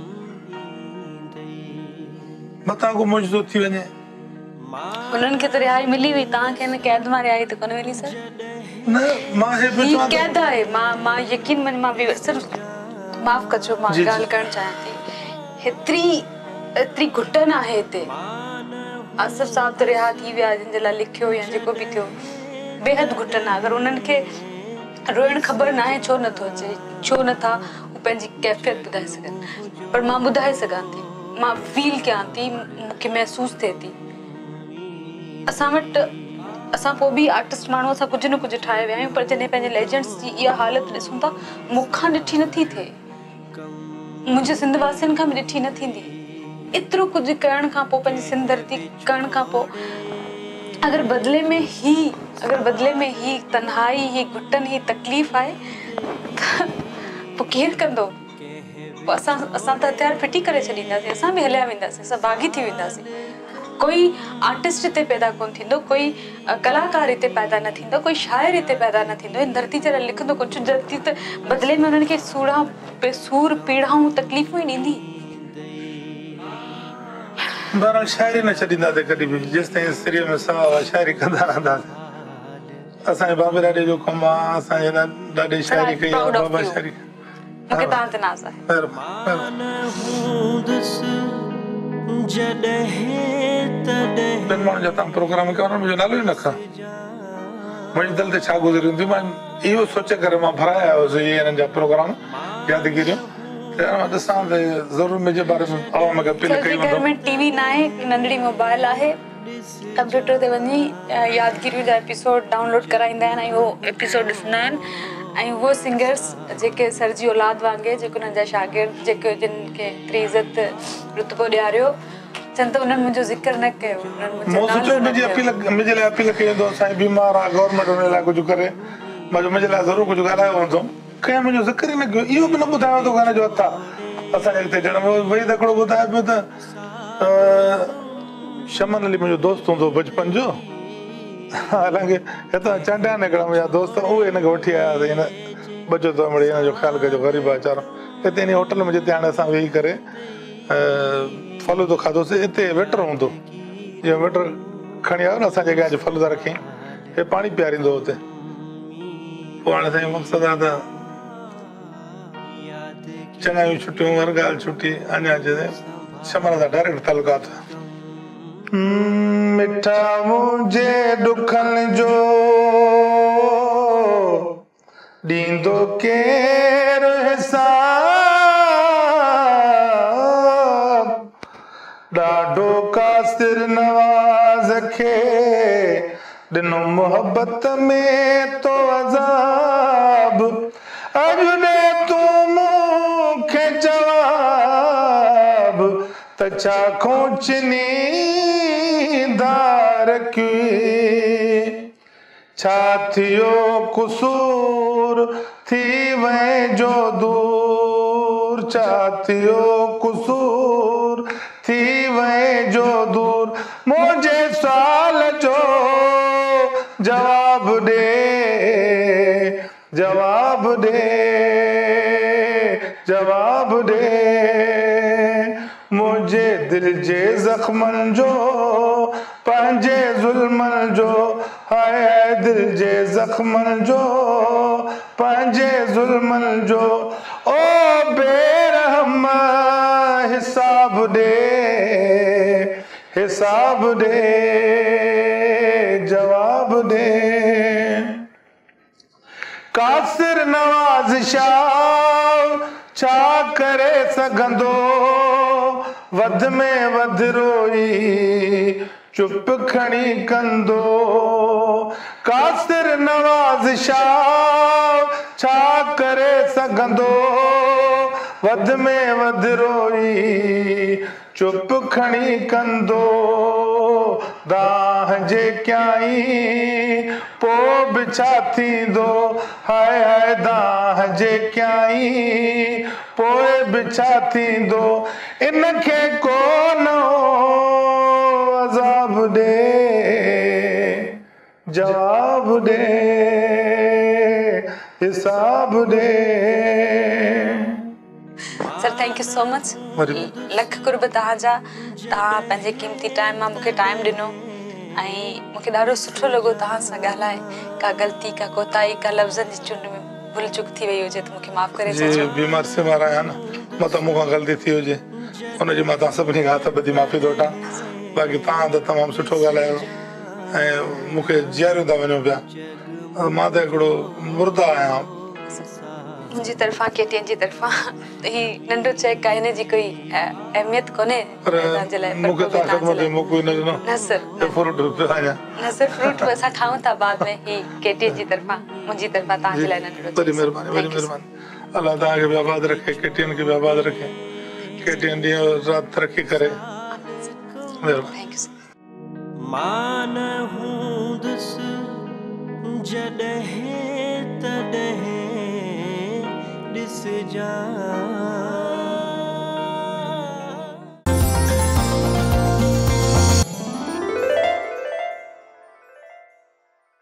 मथां को मुजज़ो थी वञे। उन्हनि खे त रिहाई मिली हुई, तव्हांखे हिन कैद मां रिहाई त कोन मिली सर? न, मां हे बि चवां कैद आहे। मां मां यकीन मन मां बि सिर्फ़ माफ़ कजो, मां ॻाल्हि करणु चाहियां थी। हेतिरी एतिरी घुटन आहे हिते। आसिफ साहिब त रिहा थी विया, जिन जे लाइ लिखियो या जेको बि थियो, बेहद घुटन आहे। अगरि उन्हनि खे रोइण ख़बर न आहे छो नथो अचे, छो नथा हू पंहिंजी कैफ़ियत ॿुधाए सघनि, पर मां ॿुधाए सघां थी, मां फील कयां थी, मूंखे महसूस थिए थी। असां वटि असां पोइ बि आर्टिस्ट माण्हू असां कुझु न कुझु ठाहे विया आहियूं, पर जॾहिं पंहिंजे लेजेंड्स जी इहा हालत ॾिसूं था, मूंखां ॾिठी नथी थिए, मुंहिंजे सिंध वासियुनि खां बि ॾिठी न थींदी। एतिरो कुझु करण खां पोइ, पंहिंजी सिंध धरती करण खां पोइ, अगरि बदिले में ही अगरि बदिले में ही तन्हाई, ही घुटन, ही तकलीफ़ आहे त पोइ केरु कंदो? पोइ असां असां त हथियार फिटी करे छॾींदासीं, असां बि हलिया वेंदासीं, असां भागी थी वेंदासीं। कोई आर्टिस्ट हिते पैदा कोन थींदो, कोई कलाकार हिते पैदा न थींदो, कोई शाइर हिते पैदा न थींदो, हिन धरती जे लाइ लिखंदो कुझु धरती त बदिले में उन्हनि खे सूड़ा सूर पीड़ाऊं तकलीफ़ूं ई ॾींदी। बहरहाल शाइरी न छॾींदासीं कॾहिं बि, जेसिताईं सिरीअ में साह आहे शाइरी कंदा रहंदासीं। असांजे बाबे ॾाॾे जो कमु आहे, असांजे ॾाढी शाइरी कई आहे, बाबा शाइरी। मूंखे तव्हां ते नाज़ आहे। ॿिनि माण्हुनि जा तव्हां प्रोग्राम कयो, मुंहिंजो नालो ई न खा, मुंहिंजी दिलि ते छा गुज़री हूंदी। मां इहो सोचे करे मां भराया आयोसीं इहे हिननि जा प्रोग्राम यादगिरियूं, ॾिसां त ज़रूरु मुंहिंजे बारे में आवाम खे अपील कई। घर में टीवी न आहे, नंढड़ी मोबाइल आहे, कंप्यूटर ते वञी यादगिरियूं जा एपिसोड डाउनलोड कराईंदा आहिनि ऐं उहो एपिसोड ॾिसंदा आहिनि। ऐं उहो सिंगर्स जेके सर जी औलाद वांगुरु, जेके हुननि जा शागिर्द, जेके जिन खे एतिरी इज़त रुतबो ॾियारियो, चवनि त उन्हनि मुंहिंजो ज़िक्र न कयो। मुंहिंजे लाइ अपील कई वेंदो, साईं बीमार आहे, गवर्नमेंट हुन लाइ कुझु करे, मां मुंहिंजे लाइ ज़रूरु कुझु ॻाल्हायो वेंदो, कंहिं मुंहिंजो ज़िक्र ई न कयो। इहो बि न ॿुधायो थो, गाने जो हथ आहे असांजे हिते ॼण वई त हिकिड़ो ॿुधाए पियो त शमन अली मुंहिंजो दोस्त हूंदो बचपन जो, हालांकि हितां चंडिया निकिड़ा मुंहिंजा दोस्त, उहे हिनखे वठी आया त हिन बचो त मिड़े हिन जो ख़्यालु कजो, ग़रीब आहे वीचारो। हिते इन होटल में जिते हाणे असां वेही करे फलूदो खाधोसीं, हिते वेटर हूंदो, जीअं वेटर खणी आयो न असांजे अॻियां जो फलूदा रखी, हे पाणी पीआरींदो हुते। पोइ हाणे साईं मक़सदु आहे त चङा छुटियूं, हर ॻाल्हि छुटी, अञा शमन सां डायरेक्ट तालुकात। मिठा मुंहिंजे ॾुखनि जो ॾींदो केरु हिसाब, ॾाढो कासिर नवाज़ खे ॾिनो मोहबत में तो अज़ाब, अॼु ॾे तूं मूंखे जवाब त छा खोचनी धार की, छा थियो कुसूर थी वए जो दूर, छा थियो कुसूर थी वए जो दूर, मुंहिंजे सुवाल जो जवाब ॾे, जवाब ॾे, जवाब ॾे, मुंहिंजे दिलि जे ज़ख़्मनि जो, पंहिंजे ज़ुल्मनि जो, हाय हाय दिलि जे ज़ख़्मनि जो, पंहिंजे ज़ुल्मनि जो, ओ बेरहम हिसाब ॾे, हिसाब ॾे, जवाब ॾे। कासिर नवाज़ शाह छा करे सघंदो, वध में वधि रोई चुप खणी कंदो, कासिर नवाज़ शाह छा करे सघंदो, वध में वधि रोई चुप खणी कंदो, दाह जे क्याई पोइ बि छा थींदो, हाय हाय दाह जे क्याई पोइ बि छा थींदो, इनखे कोन अज़ाब ॾे, जवाब ॾे, हिसाब ॾे। Sir thank you so much, लख कुर्ब तव्हांजा, तव्हां पंहिंजे क़ीमती टाइम मां मूंखे टाइम ॾिनो ऐं मूंखे ॾाढो सुठो लॻो तव्हां सां ॻाल्हाए। का ग़लती, का कोताही, का लफ़्ज़नि जी चूंड में भुल चुक थी वई हुजे त मूंखे माफ़ करे छॾिजो। बीमार सीमार आहियां न, मतिलबु मूंखां ग़लती थी हुजे हुनजी मां तव्हां सभिनी खां हथ ॿधी माफ़ी थो वठां। बाक़ी तव्हां त तमामु सुठो ॻाल्हायो ऐं मूंखे जीअरियूं था वञो पिया, मां त हिकिड़ो मुर्दा आहियां। मुंहिंजी तरफ़ां केटीएन जी तरफ़ां ही नंढो चेक आहे, हिन जी कोई अहमियत कोन्हे तव्हांजे लाइ, मूंखे तव्हां ख़िदमत जो मौक़ो ई न ॾिनो। न सर, फ्रूट आहियां न सर, फ्रूट असां खाऊं था बाद में, ही केटीएन जी तरफ़ां मुंहिंजी तरफ़ां तव्हांजे लाइ नंढो चेक। वॾी महिरबानी, वॾी महिरबानी। अलाह तव्हांखे बि आबाद रखे, केटीएन खे बि आबाद रखे, केटीएन ॾींहुं राति तरक़ी करे। Thank you sir. मान हूंदुसि जॾहिं तॾहिं ॾिसजां।